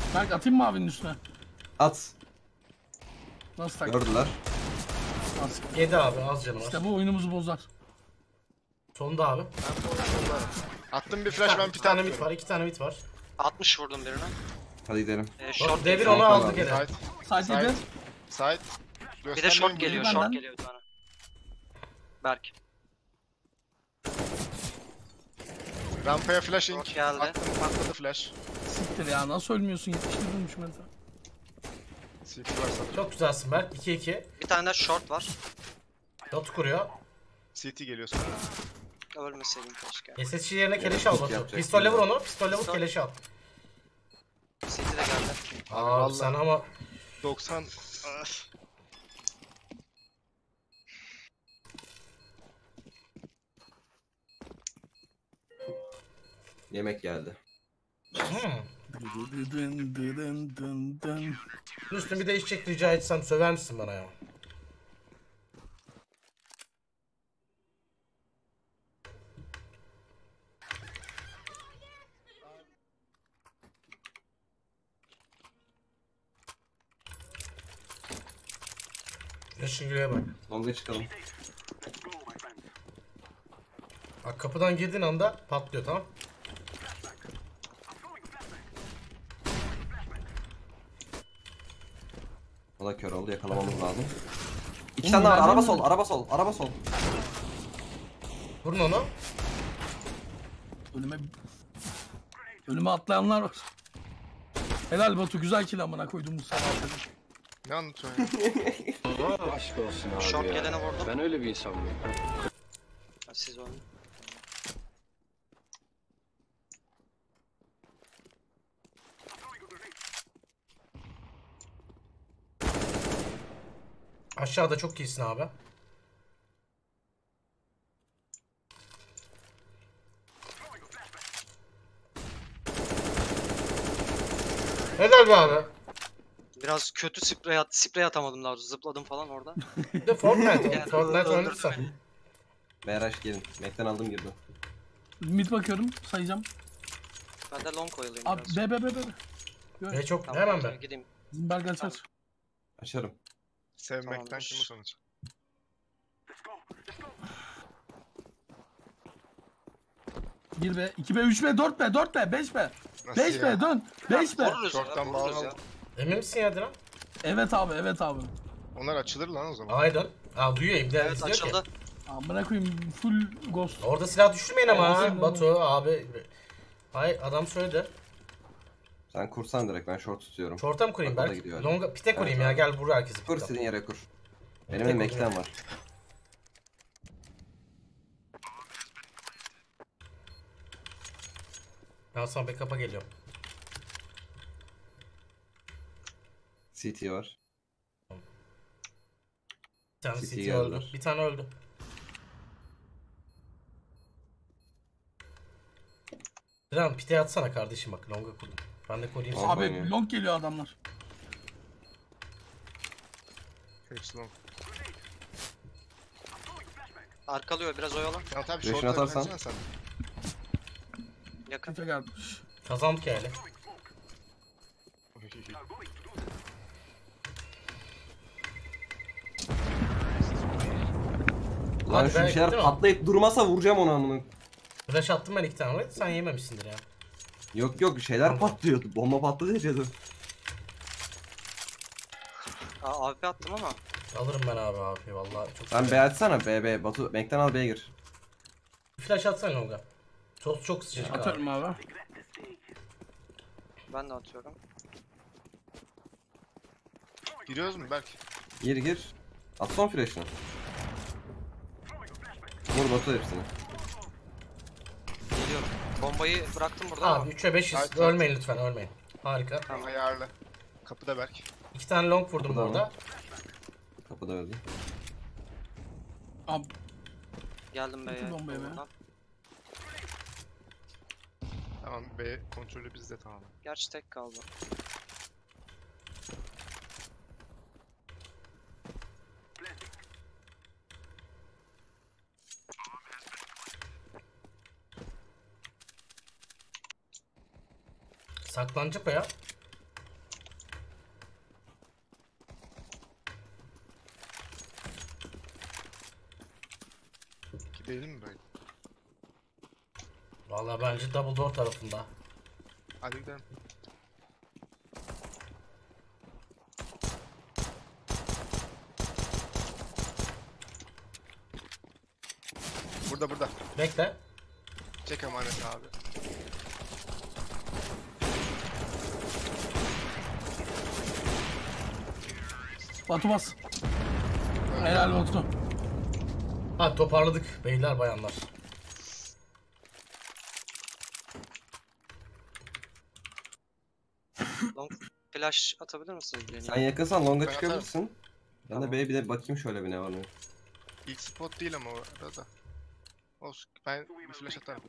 Berk atayım mı abinin üstüne? At. Nasıl tak? Gördüler. Nasıl? Yedi abi az canı var. İşte bu oyunumuzu bozar. Sonunda abi. Attım bir İki flash tane, ben iki pit tane atıyorum. mit var. iki tane mit var. altmış vurdum birine. Hadi gidelim. Ee, Bak short devir geliyor. onu Tamam aldı abi. gene. Side. Sadece Side. de Side. Bir de short Göstermeyin geliyor, bunu. benden. short geliyor bir tane. Berk. Rampaya flashing. Short geldi. Attım patladı flash. siktir ya. Nasıl ölmüyorsun? yetmiş bir vurmuş mesela. C T var sanırım. Çok güzelsin Berk. iki iki. Bir tane de short var. Dot kuruyor. C T geliyor sana. Ölmeseydim keşke. S S G yerine keleş al Batu. Yapacak Pistolle bir vur şey onu. Pistolle vur Pistol. keleş al. C T de geldi. Abi, vallahi- sen ama doksan. Ah. Yemek geldi. hmm. Dın dın dın dın. Üstüne bir değişecek rica etsem söver misin bana ya? Yaşıngül'e bak. Long'a çıkalım. Bak kapıdan girdiğin anda patlıyor tamam. O da kör oldu. Yakalamamız lazım. İki tane daha var. Araba sol. Araba sol. Araba sol. Vurun onu. Ölüme... Ölüme atlayanlar var. Helal Batu, güzel kill amına koydum bu sabah. Ne anlatıyorsun ya? Aşk olsun abi Short ya. gelene vurdum. Ben öyle bir insan mıyım? Ha, siz onu. Aşağıda çok iyisin abi. Helal be abi. Biraz kötü sprey, at sprey atamadım daha doğrusu. Zıpladım falan orada. Bir de Fortnite, Yani Fortnite öldürdü oynarsan. beni. B R H gelin. Mac'ten aldım girdi. Mid bakıyorum, sayacağım. Ben de long oyalayayım Abi biraz. be be be be. E çok Tamam, hemen okey, be. Gideyim. Zimberg açar. Açarım. Sevmekten Tamamdır. kim sonuç? bir be, iki be, üç be, dört be, dört be, beş be. Nasıl beş ya? be, dön. beş be. Vururuz ya, Short'tan vururuz bağlı ya. al. Emin misin ya Dilan? Evet abi, evet abi. Onlar açılır lan o zaman. Aydın. Aa duyuyor İbni Evet izliyor açıldı. ki. Amına koyayım, full ghost. Orada silah düşürmeyin ama Olsun, ha olsun. Batu abi. Hayır adam söyledi. Sen kursan direkt. Ben short tutuyorum. Short'a mı kurayım Bak, o da Berk? gidiyor. Longa, pite kurayım Evet ya abi. gel vur herkesi. Kur pite. istediğin yere kur. Benim Tek de Mac'ten oluyor. var. Ben sana backup'a geliyorum. C T var. Bir tane C T C T geldiler. öldü. Bir tane öldü. Dilan pite atsana kardeşim bak longa kurdum. Ben de koruyayım seni. Abi, Abi oynuyor. long geliyor adamlar. Hepsi long. Arkalıyor biraz oyala. Ya tabii Flash'ını short'ta atarsan. kaçsana sen. Yakın. Kötü gelmiş. Kazandık yani. Lan Hadi şu be, bir şeyler gitti mi? patlayıp durmasa vuracağım onu amına. Flash attım ben iki tane oraya. Sen yememişsindir ya. Yok yok şeyler Tamam. patlıyordu. Bomba patladı ya cadı. Aa, A W P attım ama. Alırım ben abi abi vallahi çok Sen B severim. açsana B B. Batu Mac'ten al B'ye gir. Flash atsana longa. Çok çok sıcacık abi. Atarım abi. Ben de atıyorum. Giriyoruz mu Berk? Gir gir. At son flash'ını. Vur Batu hepsini. Geliyorum. Bombayı bıraktım burada Abi ama. üçe beşiz. Hayır, Ölmeyin lütfen ölmeyin. Harika. Tamam ayarlı. Kapıda Berk. İki tane long vurdum Kapıda mı? burada. Kapıda öldü. Abi Geldim B'ye. Kötü bombayı be. Oradan. Tamam B kontrolü bizde tamam. Gerçi tek kaldı. Saklanacak o ya. Değil mi böyle? Vallahi bence double door tarafında. Hadi gidelim. Burada burada. Bekle. Çek emanet abi. Batu bas. Helal Batu. Hadi toparladık beyler bayanlar. Long flash atabilir misiniz? Sen Beni? yakınsan longa Ben çıkabilirsin. Ben Tamam. de B'ye bir de bakayım şöyle bir ne var ne yok. İlk spot değil ama o arada. Olsun. Ben bir flash atarım.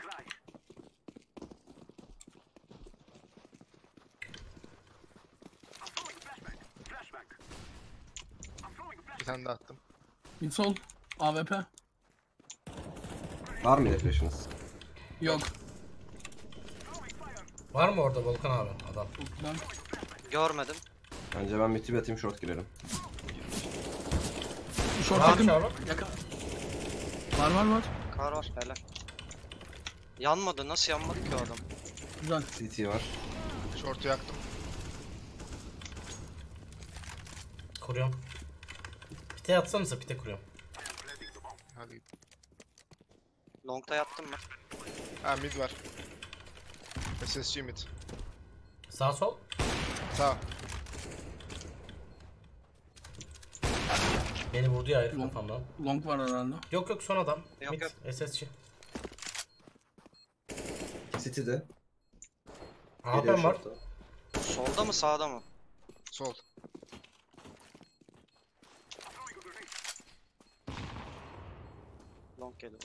Bir tane daha attım. Mid sol. A W P. Var mı flash'ınız? Yok. Var mı orada Volkan abi adam? Çok güzel. Görmedim. Bence ben mid'i bir atayım short girerim. Short Var yakın. mı abi? Yakın. Var var var. Kar var. Helal. Yanmadı. Nasıl yanmadı ki o adam? Güzel. C T var. Short'u yaktım. Kuruyorum. Pite yatsanıza pite kuruyorum. Hadi git. Long'ta yattım ben. Ha mid var. S S G mid. Sağ sol. Sağ. Beni vurdu ya herif Long. kafamdan. Long var herhalde. Yok yok son adam. Yok, Mid yok. S S C. City'de. Alpen var. short'a. Solda mı sağda mı? Sol. Long geliyor.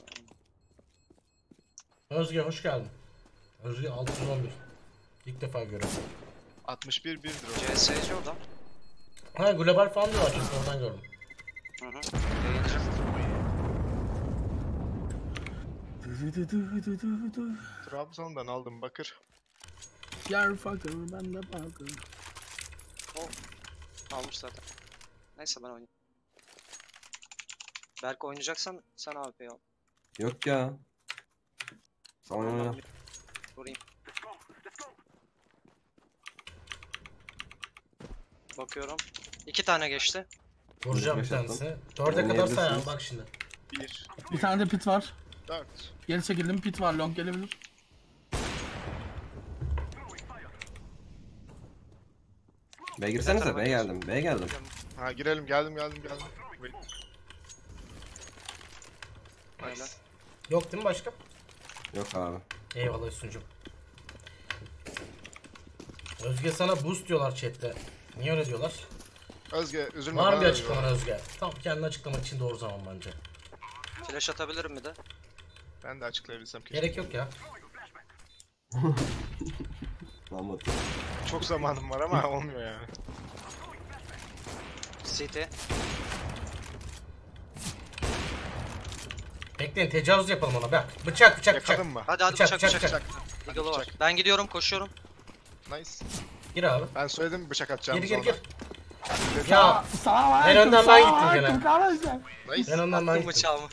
Özge hoş geldin. Özge altı yüz on bir. İlk defa görüyorum. altmış bir birdir o. C S G o da. Ha global falan diyorlar çünkü oradan gördüm. Hı hı. Yayıncı. Trabzon'dan aldım bakır. Yer fucker ben de fucker. Almış zaten. Neyse ben oynayayım. Berk oynayacaksan sen A W P'yi al. Yok ya. Sana Ben ne? bir vurayım. Bakıyorum. İki tane geçti. Vuracağım bir beş attım. tanesini. Dörde kadar sayalım Oynayabilirsiniz. bak şimdi. bir, Bir tane de pit var. dört. Geri çekildim pit var. Long gelebilir. B'ye girsenize B'ye geldim. B'ye geldim. Ha girelim geldim geldim geldim. Wait. Öyle. Yok değil mi başka? Yok abi. Eyvallah sunucum. Özge sana boost diyorlar chatte. Niye öyle diyorlar? Özge üzülme. Var mı bana bir da açıklaman Özge? Tam kendini açıklamak için doğru zaman bence. Flash atabilirim mi de? Ben de açıklayabilsem keşke. Gerek yok ya. Lan Çok zamanım var ama olmuyor yani. C T. Bekleyin tecavüz yapalım ona bak. Bıçak bıçak bıçak. Yakadın mı? Hadi hadi Bıçak, bıçak bıçak, bıçak. bıçak. Hadi Eagle'ı var. bıçak. Ben gidiyorum koşuyorum. Nice. Gir abi. Ben söyledim bıçak atacağım Gir gir sonra. gir. Ya Sağ en önden ben gittim gene. Arkadaşlar. Nice. En önden ben Attım gittim. bıçağımı.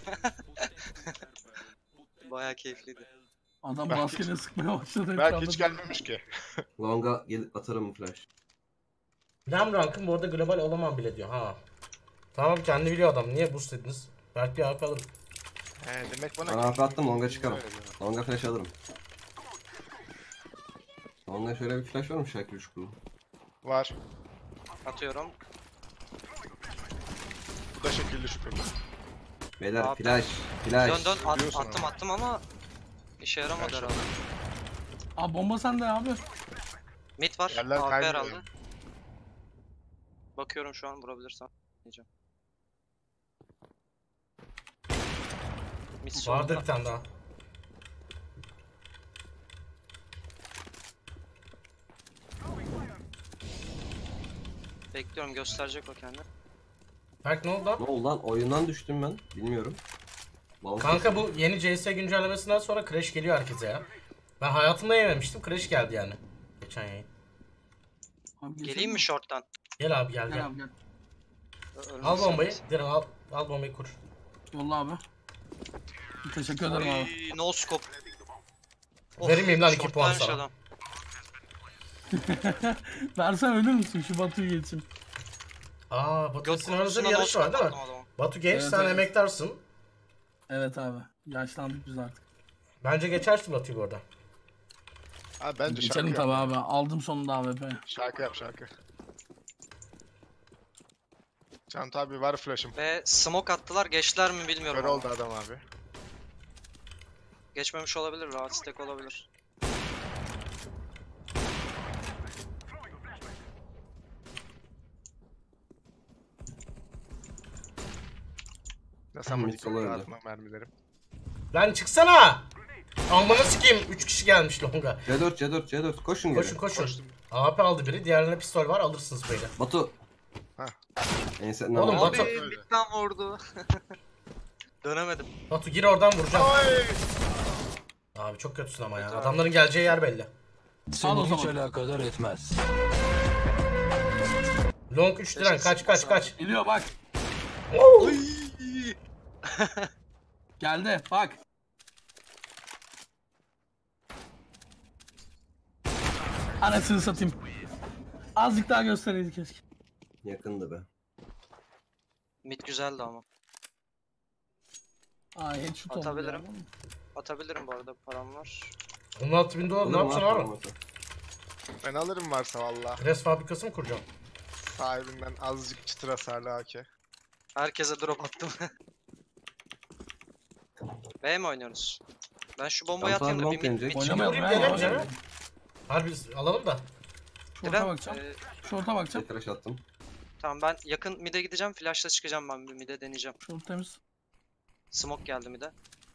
Baya keyifliydi. Adam Belki- basketine sıkmaya başladı. Belki etrafında. hiç gelmemiş ki. Longa gelip atarım mı flash? Lam rankım bu arada global olamam bile diyor ha. Tamam kendi biliyor adam. Niye boost dediniz? Belki bir arka alırım. He demek bana... Ben arka attım longa çıkarım. Öyle diyor. Longa flash alırım. Longa şöyle bir flash var mı Şakir Uçkulu? Var. Atıyorum. Bu da şekilli şüpheli. Beyler Abi. flash. Flash. Dön dön at- Biliyorsun attım ama. attım ama işe yaramadı Flash herhalde. Abi bomba sende abi. Mid var. Yerler A W P kaymıyor herhalde. oyun. Bakıyorum şu an vurabilirsem. Diyeceğim. Mid Vardır solda. bir tane daha. Bekliyorum gösterecek o kendini. Berk ne oldu lan? Ne oldu lan? Oyundan düştüm ben. Bilmiyorum. Vallahi Kanka bu yeni C S güncellemesinden sonra Crash geliyor herkese ya. Ben hayatımda yememiştim. Crash geldi yani. Geçen yayın. Abi geçelim Geleyim mi short'tan? Gel abi gel Gel gel. abi gel. Ö- Al ölmezsem bombayı. biz. Direkt al. Al bombayı kur. Yolla abi. Teşekkür ederim abi. Oy, no scope. Vereyim miyim lan iki puan short'taymış sana? adam. Versen ölür müsün şu Batu'yu geçin. Aa Batu Göt sizin aranızda bir konusunda no yarış var scope değil mi? attım adama. Batu genç Evet, sen evet. emektarsın. Evet abi. Yaşlandık biz artık. Bence geçersin Batu'yu bu arada. Abi bence şarkı Geçelim yap. tabi abi. Aldım sonunda A W P. Şarkı yap şarkı. Can abi var flash'ım. Ve smoke attılar. Geçtiler mi bilmiyorum. Kör ama. oldu adam abi. Geçmemiş olabilir. Rahat stack olabilir. Ne sen bu Mid sola öldü. atma mermilerim. Lan çıksana! Amına sikeyim. üç kişi gelmiş longa. C dört C dört C dört koşun geri. Koşun koşun. Koştum. A W P aldı biri. Diğerlerine pistol var. Alırsınız böyle. Batu. Hah. Ensetten Oğlum, al. Batu- Abi midden vurdu. Dönemedim. Batu gir oradan vuracağım. Oy! Abi çok kötüsün ama ya. Kötü abi. Adamların geleceği yer belli. Al o zaman. alakadar etmez. Long üç diren kaç kaç kaç. Geliyor bak. Geldi bak. Anasını satayım. Azıcık daha göstereydi keşke. Yakındı be. Mid güzeldi ama. Ay headshot oldu. Atabilirim. ya. Atabilirim bu arada, param var. on altı bin dolar ne Alırım yapacaksın lan, abi? Batu. Ben alırım varsa valla. Pres fabrikası mı kuracağım? Sahibinden azıcık çıtır hasarlı A K. Herkese drop attım. B mi oynuyoruz? Ben şu bombayı Şampuan atayım da bir long mid, gelecek. mid Oynamayalım Vurayım, ya. denelim Oynamayalım. canım. Harbi biz alalım da. Şorta Ben, bakacağım. e, Şorta bakacağım. Bir flash attım. tamam ben yakın mid'e gideceğim. Flash'la çıkacağım, ben bir mid'e deneyeceğim. Şort temiz. Smoke geldi mid'e.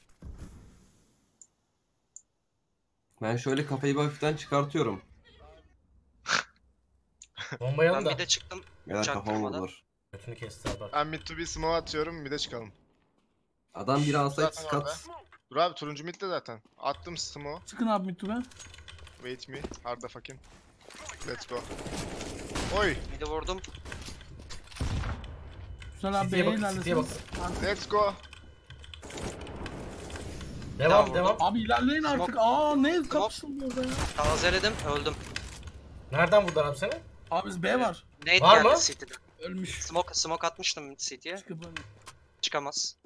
Ben şöyle kafayı bir hafiften çıkartıyorum. Bombayı Ben alın da. mid'e çıktım. Beyler kafamı Çaktırmadan. vurdular. Götünü kesti abi. Ben mid to be smoke atıyorum, mid'e çıkalım. Adam biri alsaydı Zaten orada. skat. Dur abi turuncu mid'de zaten. Attım smoke. Çıkın abi mid to be. Wait me. Harda fucking. Let's go. Oy. Mid'e vurdum. Güzel abi City'ye B'ye bak, City'ye bak. ilerlesiniz. Let's go. Devam Devam, devam. Abi ilerleyin artık. Aa ne kapışıldı orada ya. Tazeledim, öldüm. Nereden vurdular abi seni? Abi biz B var. Nade Var geldi mı? City'den. Ölmüş. Smoke, smoke atmıştım City'ye. Çıkıp öyle. Çıkamaz.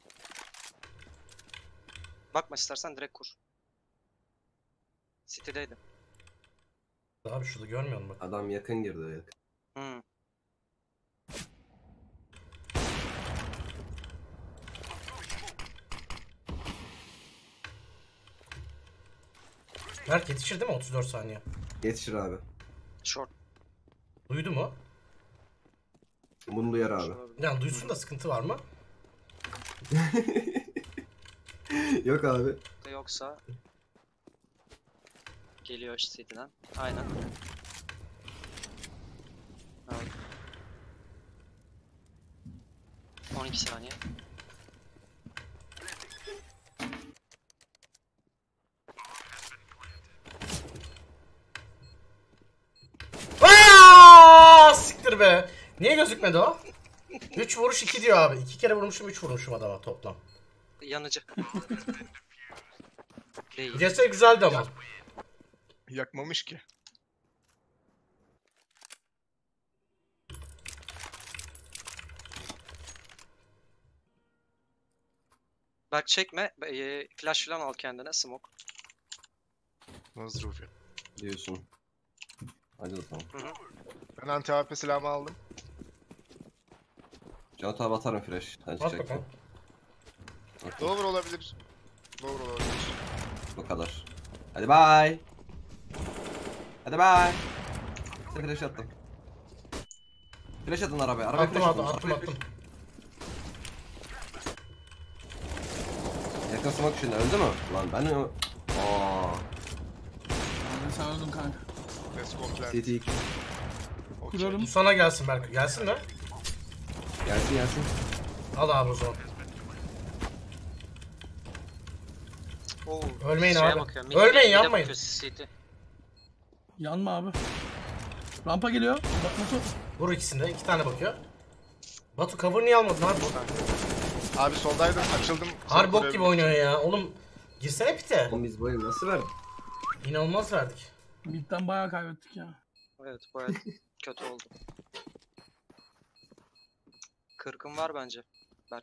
Bakma istersen direkt kur. City'deydi. Abi şurada görmüyor musun bak. Adam yakın girdi yakın. Hmm. Berk yetişir değil mi otuz dört saniye? Yetişir abi. Short. Duydu mu? Bunu duyar abi. Yani duysun da sıkıntı var mı? Yok abi. Yoksa geliyor işte City'den. Aynen. Evet. on iki saniye. Aaaa! Siktir be. Niye gözükmedi o? üç vuruş iki diyor abi. iki kere vurmuşum üç vurmuşum adama toplam. Yanıcı. Değil. C S güzeldi ama. Yakmamış ki. Bak çekme. E, flash falan al kendine. Smoke. Nazruf ya. Diyorsun. Hadi bakalım. Ben anti A W P silahımı aldım. Canat abi atarım flash. Sen Bak çıkacaksın. bakalım. Lower olabilir. Lower olabilir. Bu kadar. Hadi bye. Hadi bye. Size flash attım. Flash atın arabaya. Arabaya Attım flash attım atın. attım attım. Yakın smoke şimdi öldü mü? Lan ben o... Aa. Abi sen öldün kanka. Let's go plan. C T iki. Okay. Kurarım. Bu sana gelsin Berk. Gelsin mi? Gelsin gelsin. Al abi o zaman. Oo, Ölmeyin şeye abi. bakıyor, mid- Ölmeyin, mid'e yapmayın. bakıyor City. Yanma abi. Rampa geliyor. Bak nasıl? Vur ikisinde. iki tane bakıyor. Batu cover niye almadın abi? Abi soldaydım, açıldım. Harbi bok Seni gibi oynuyor ya. Oğlum girsene pite. Oğlum biz bu eli nasıl verdik? İnanılmaz verdik. Mid'den bayağı kaybettik ya. Evet baya kötü oldu. Kırkım var bence. Berk.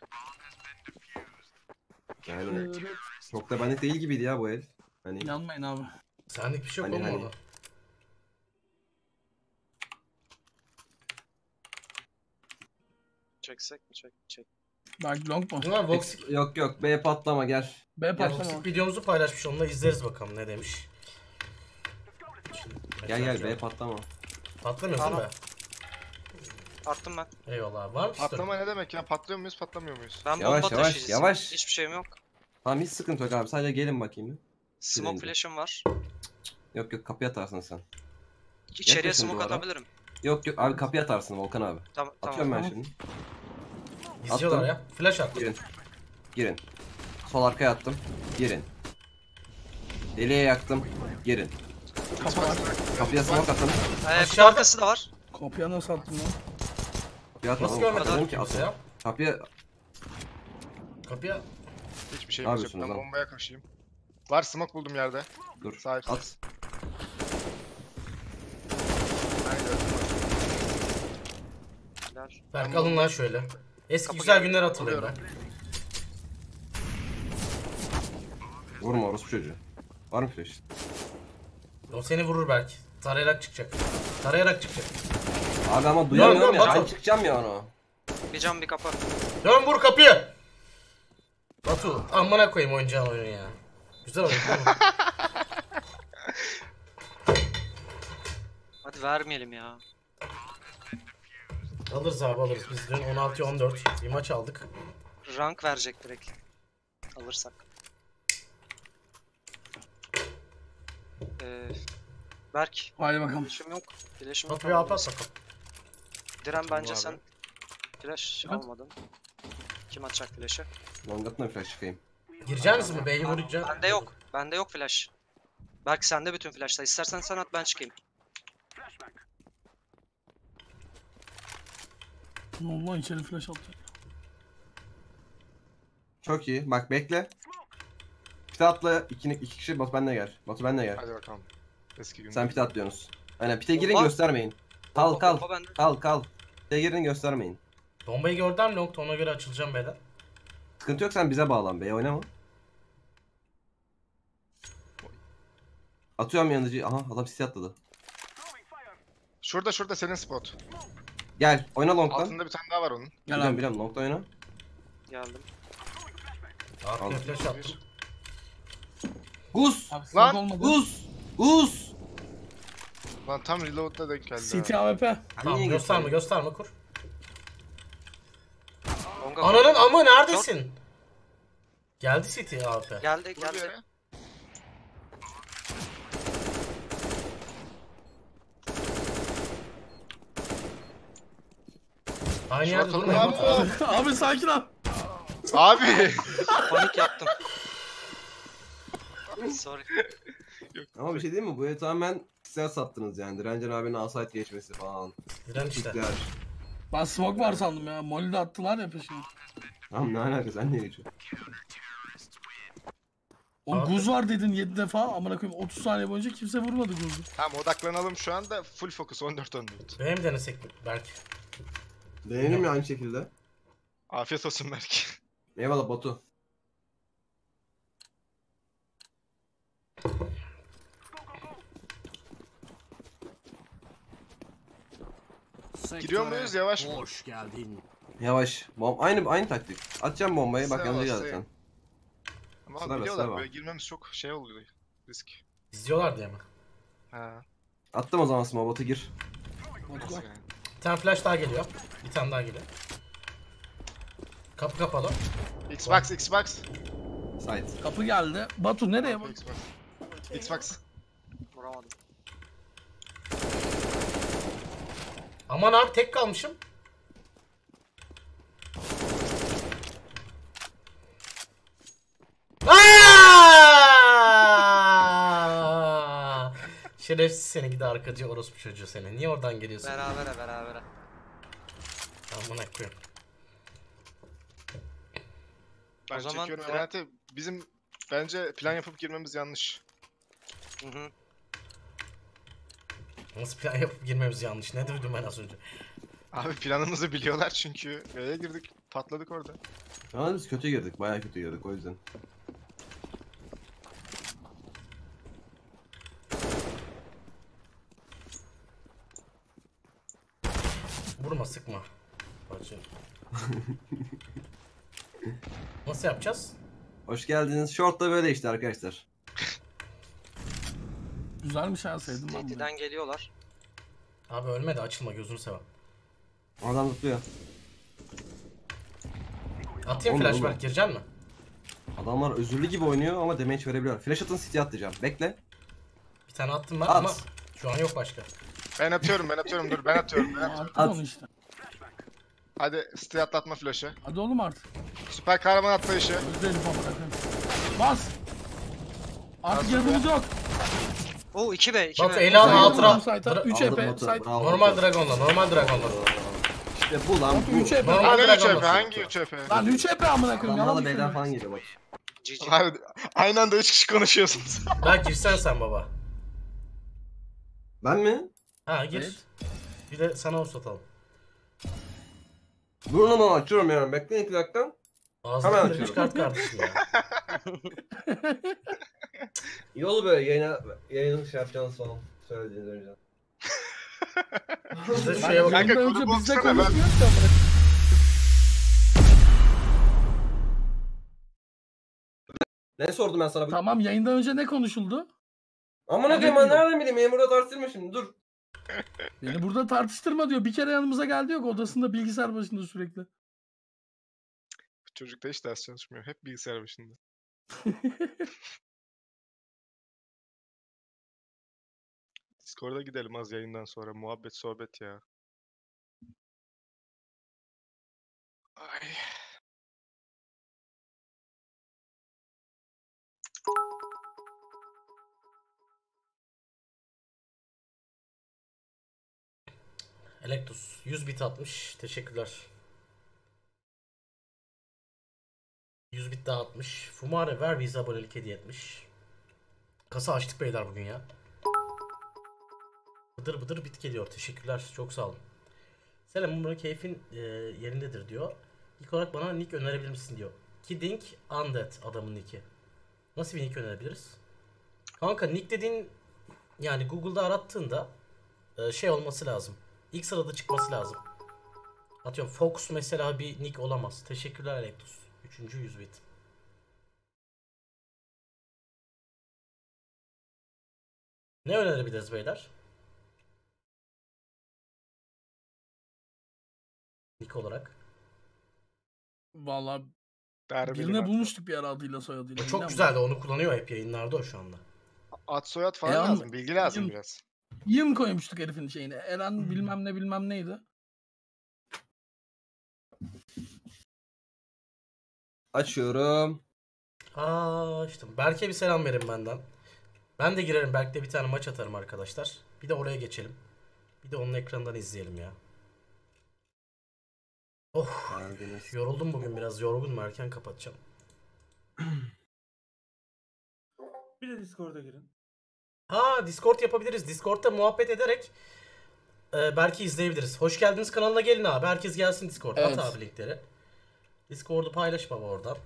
Yani çok da benlik değil gibiydi ya bu el. Hani İnanmayın abi. Senlik bir şey yok Hani, oğlum hani. orada. Çeksek mi? Çek, çek. Belki long mu? Bunlar Vox yok yok B patlama gel. B patlama. Vox videomuzu paylaşmış, onunla izleriz bakalım ne demiş. Gel gel B patlama. Patlamıyor değil mi? Attım ben. Eyvallah abi. Var mı story? Patlama ne demek ya? Patlıyor muyuz, patlamıyor muyuz? Ben Yavaş, bomba yavaş, taşıyıcısıyım. yavaş. Hiçbir şeyim yok. Tamam hiç sıkıntı yok abi, sadece gelin bakayım bir. Smoke Silindi. flash'ım var. Yok yok kapıya atarsın sen. İçeriye Yaklaşın smoke duvara. atabilirim. Yok yok abi kapıya atarsın Volkan abi. Tamam Atıyorum tamam. ben şimdi. İzliyorlar Attım. ya. Flash attım. Girin. Girin. Sol arkaya attım. Girin. Deliğe yaktım. Girin. Kapı var. Kapıya smoke attım. Ee, bir Aşağıda- arkası da var. Kapıya nasıl attın lan? Kapıya atma Nasıl oğlum. görmedin Dedim oğlum ki kimse atın. ya? Kapıya Kapıya. Hiçbir şey Ne yok. yapıyorsunuz Ben lan? bombaya koşayım. Var, smoke buldum yerde. dur. Sahip. At. Ben gördüm. Gel. Berk alın lan şöyle. Eski Kapı güzel geldi. günler hatırlayın ben. Alıyorum. Vurma orospu çocuğu. Var mı flash? O seni vurur belki. Tarayarak çıkacak. Tarayarak çıkacak. Abi ama duyamıyorum dön, ya. Batu. Ben çıkacağım ya onu. Bir cam bir kapı. Dön vur kapıyı. Batu amına koyayım oyuncağın oyunu ya. Güzel oyun. Hadi vermeyelim ya. Alırız abi alırız. Biz dün on altıya on dört bir maç aldık. Rank verecek direkt. Alırsak. Ee, Berk. Haydi bakalım. Flash'ım yok. Flash'ım yok. Batu bir at at bakalım. Diren bence abi. sen flash At. almadın. Kim atacak flash'ı? Longatına flash çıkayım. Gireceğiniz mi? B'yi vuracağım. Bende yok. Bende yok flash. Berk sende bütün flash'lar. İstersen sen at ben çıkayım. Ne oldu lan, içeri flash attı. Çok iyi. Bak bekle. Pite atla. İki, iki kişi Batu benle gel. Batu benle gel. Hadi bakalım. Eski günler. Sen pite atlıyorsunuz. Aynen pite girin Bomba. göstermeyin. Kal Bomba- kal. bomba bende. Kal kal. Pite girin göstermeyin. Bombayı gördüm nokta, ona göre açılacağım beyler. Sıkıntı yok, sen bize bağlan be, oynama. Atıyorum yanıcıyı. Aha adam sisi atladı. Şurada şurada senin spot. Gel oyna long'dan. Altında bir tane daha var onun. Gel Biliyorum abi. biliyorum long'dan oyna. Geldim. Arkaya Aldım. flash attım. Gus! Abi Lan, smoke olmadı. Gus! Gus! Lan tam reload'da denk geldi. C T ha. A W P. Tamam Niye gösterme gösteriyor? gösterme kur. Longa Ananın ama neredesin? Geldi City A P. Geldi Vur bir geldi. yere. Aynı yerde Short durmayın. alın abi. Abi sakin ol. Abi. Panik yaptım. Sorry. Ama bir şey değil mi? Bu eli tamamen silah sattınız yani. Direncen abinin asayt geçmesi falan. Diren işte. Tikler. Ben smoke var sandım ya. Molly de attılar ya peşine. Tamam ne alaka, sen ne geçiyorsun? O Abi. guz var dedin yedi defa. Amına koyayım otuz saniye boyunca kimse vurmadı guzu. Tamam odaklanalım şu anda. Full focus on dört on dört. Benim denesek mi? Belki. Deneyelim ya aynı şekilde. Afiyet olsun belki. Eyvallah Batu. Gidiyor muyuz yavaş mı? Hoş geldin. Yavaş. Bom aynı aynı taktik. Atacağım bombayı, bak Sıra yanıcı var, geleceksin. Ama Sıra var, biliyorlar sıra var. böyle girmemiz çok şey oluyor. Risk. İzliyorlar diye mi? Ha. Attım o zaman smoke, Batu gir. Batu var. Yani. Bir tane flash daha geliyor. Bir tane daha geliyor. Kapı kapalı. Xbox Xbox. Side. Kapı geldi. Batu nereye bak? Xbox. Xbox. Vuramadım. Aman abi tek kalmışım. Aaaa! Şerefsiz seni gidi arkacı orospu çocuğu seni. Niye oradan geliyorsun? Berabere berabere. Amına koyayım. Ben O zaman çekiyorum ya- Eren'e. Bizim bence plan yapıp girmemiz yanlış. Hı hı. Nasıl plan yapıp girmemiz yanlış? Ne duydum ben az önce? Abi planımızı biliyorlar çünkü. B'ye girdik. Patladık orada. Ama biz kötü girdik. Bayağı kötü girdik o yüzden. Vurma sıkma. Bacım. Nasıl yapacağız? Hoş geldiniz. Short da böyle işte arkadaşlar. Güzelmiş ha, sevdim ben bunu. City'den geliyorlar. Abi ölme de açılma gözünü seveyim. Oradan tutuyor. Atayım Olur, flashback olur. gireceksin mi? Adamlar özürlü gibi oynuyor ama damage verebiliyor. Flash atın, city atlayacağım. Bekle. Bir tane attım ben At. ama şu an yok başka. Ben atıyorum ben atıyorum dur ben atıyorum. Ben atıyorum. Attın At. onu işte. Hadi stay atlatma flash'ı. Hadi oğlum artık. Süper kahraman atlayışı. Özledim amına koyayım. Bas. Artık Bas yarımız yok. Oo iki B iki Batu B. eli al Sayın hatıra. Batu Sayta, Dra- üç Aldım E P. motor, Sayt. bravo. Normal Dragon'la, normal Dragon'la. İşte bu lan bu. üç E P. Normal Hangi üç Dragon E P? basın. Hangi üç E P? Lan üç E P amına koyayım. Adamlarla Yalan beyler söylüyorum. falan geliyor bak. G G. Abi, aynı anda üç kişi konuşuyorsunuz. Lan girsen sen baba. Ben mi? Ha gir. Evet. Bir de sana host atalım. Burnumu açıyorum yani. Bekleyin iki dakika. Hemen Ağzını açıyorum. çıkart kardeşim ya. İyi oldu böyle yayına, yayının şey yapacağınız falan. Söylediğiniz önce. Biz de Ben şuraya bak. Kanka, yayından önce konu bizde baksana, ben- konuşmuyoruz ya amına. Ne sordum ben sana? Tamam, yayından önce ne konuşuldu? Aman ne diyeyim ben nereden bileyim? Memurla tartıştırma şimdi dur. Beni burada tartıştırma diyor. Bir kere yanımıza geldi, yok odasında bilgisayar başında sürekli. Çocuk da hiç ders çalışmıyor. Hep bilgisayar başında. Discord'a gidelim az yayından sonra. Muhabbet, sohbet ya. Ay. Electus yüz bit atmış. Teşekkürler. yüz bit daha atmış. Fumare ver Visa abonelik hediye etmiş. Kasa açtık beyler bugün ya. Bıdır bıdır bit geliyor. Teşekkürler. Çok sağ olun. Selam, umarım keyfin e, yerindedir diyor. İlk olarak bana nick önerebilir misin diyor. Kidding Undead adamın nick'i. Nasıl bir nick önerebiliriz? Kanka nick dediğin yani Google'da arattığında e, şey olması lazım. İlk sırada çıkması lazım. Atıyorum Fox mesela bir nick olamaz. Teşekkürler Electus. Üçüncü yüz bit. Ne önerebiliriz beyler? Nick olarak. Vallahi Derbi birine benim bulmuştuk bir ara adıyla soyadıyla. O çok Bilmem. güzeldi. Onu kullanıyor hep yayınlarda o şu anda. Ad soyad falan E, ama- lazım. Bilgi lazım Yıl- biraz. Yım koymuştuk herifin şeyine. Eren bilmem ne bilmem neydi. Açıyorum. Aa işte Berk'e bir selam verin benden. Ben de girerim. Berk'le bir tane maç atarım arkadaşlar. Bir de oraya geçelim. Bir de onun ekranından izleyelim ya. Oh, Geldiniz. yoruldum bugün biraz. Yorgunum, erken kapatacağım. Bir de Discord'a girin. Ha, Discord yapabiliriz. Discord'da muhabbet ederek e, Berk'i izleyebiliriz. Hoş geldiniz kanalına, gelin abi. Herkes gelsin Discord'a. Evet. At abi linkleri. Discord'u paylaş baba oradan.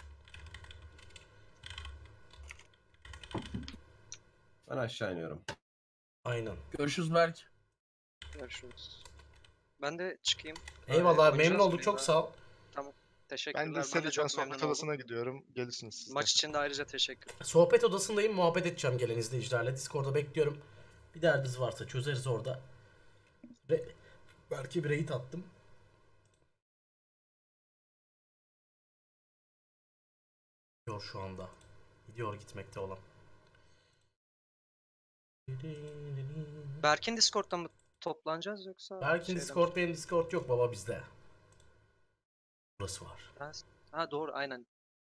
Ben aşağı iniyorum. Aynen. Görüşürüz Berk. Görüşürüz. Ben de çıkayım. Eyvallah, Oynayacağız memnun olduk. mıyız Çok abi? sağ ol. Teşekkürler. Ben de Ben de istediğim çok sohbet memnun oldum. odasına gidiyorum. Gelirsiniz siz de. Maç için de ayrıca teşekkür. Sohbet odasındayım. Muhabbet edeceğim gelen izleyicilerle. Discord'da bekliyorum. Bir derdiniz varsa çözeriz orada. Ve belki bir raid attım. Gidiyor şu anda. Gidiyor gitmekte olan. Berk'in Discord'dan mı toplanacağız yoksa? Berk'in şeyden mi? Discord, benim Discord yok baba bizde. Burası var. Ben- Ha doğru aynen.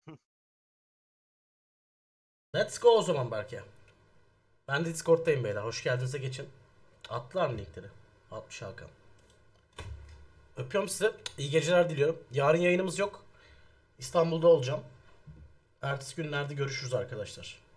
Let's go o zaman Berke. Ben de Discord'dayım beyler. Hoş geldinize geçin. Attılar mı linkleri? Atmış Hakan. Öpüyorum sizi. İyi geceler diliyorum. Yarın yayınımız yok. İstanbul'da olacağım. Ertesi günlerde görüşürüz arkadaşlar.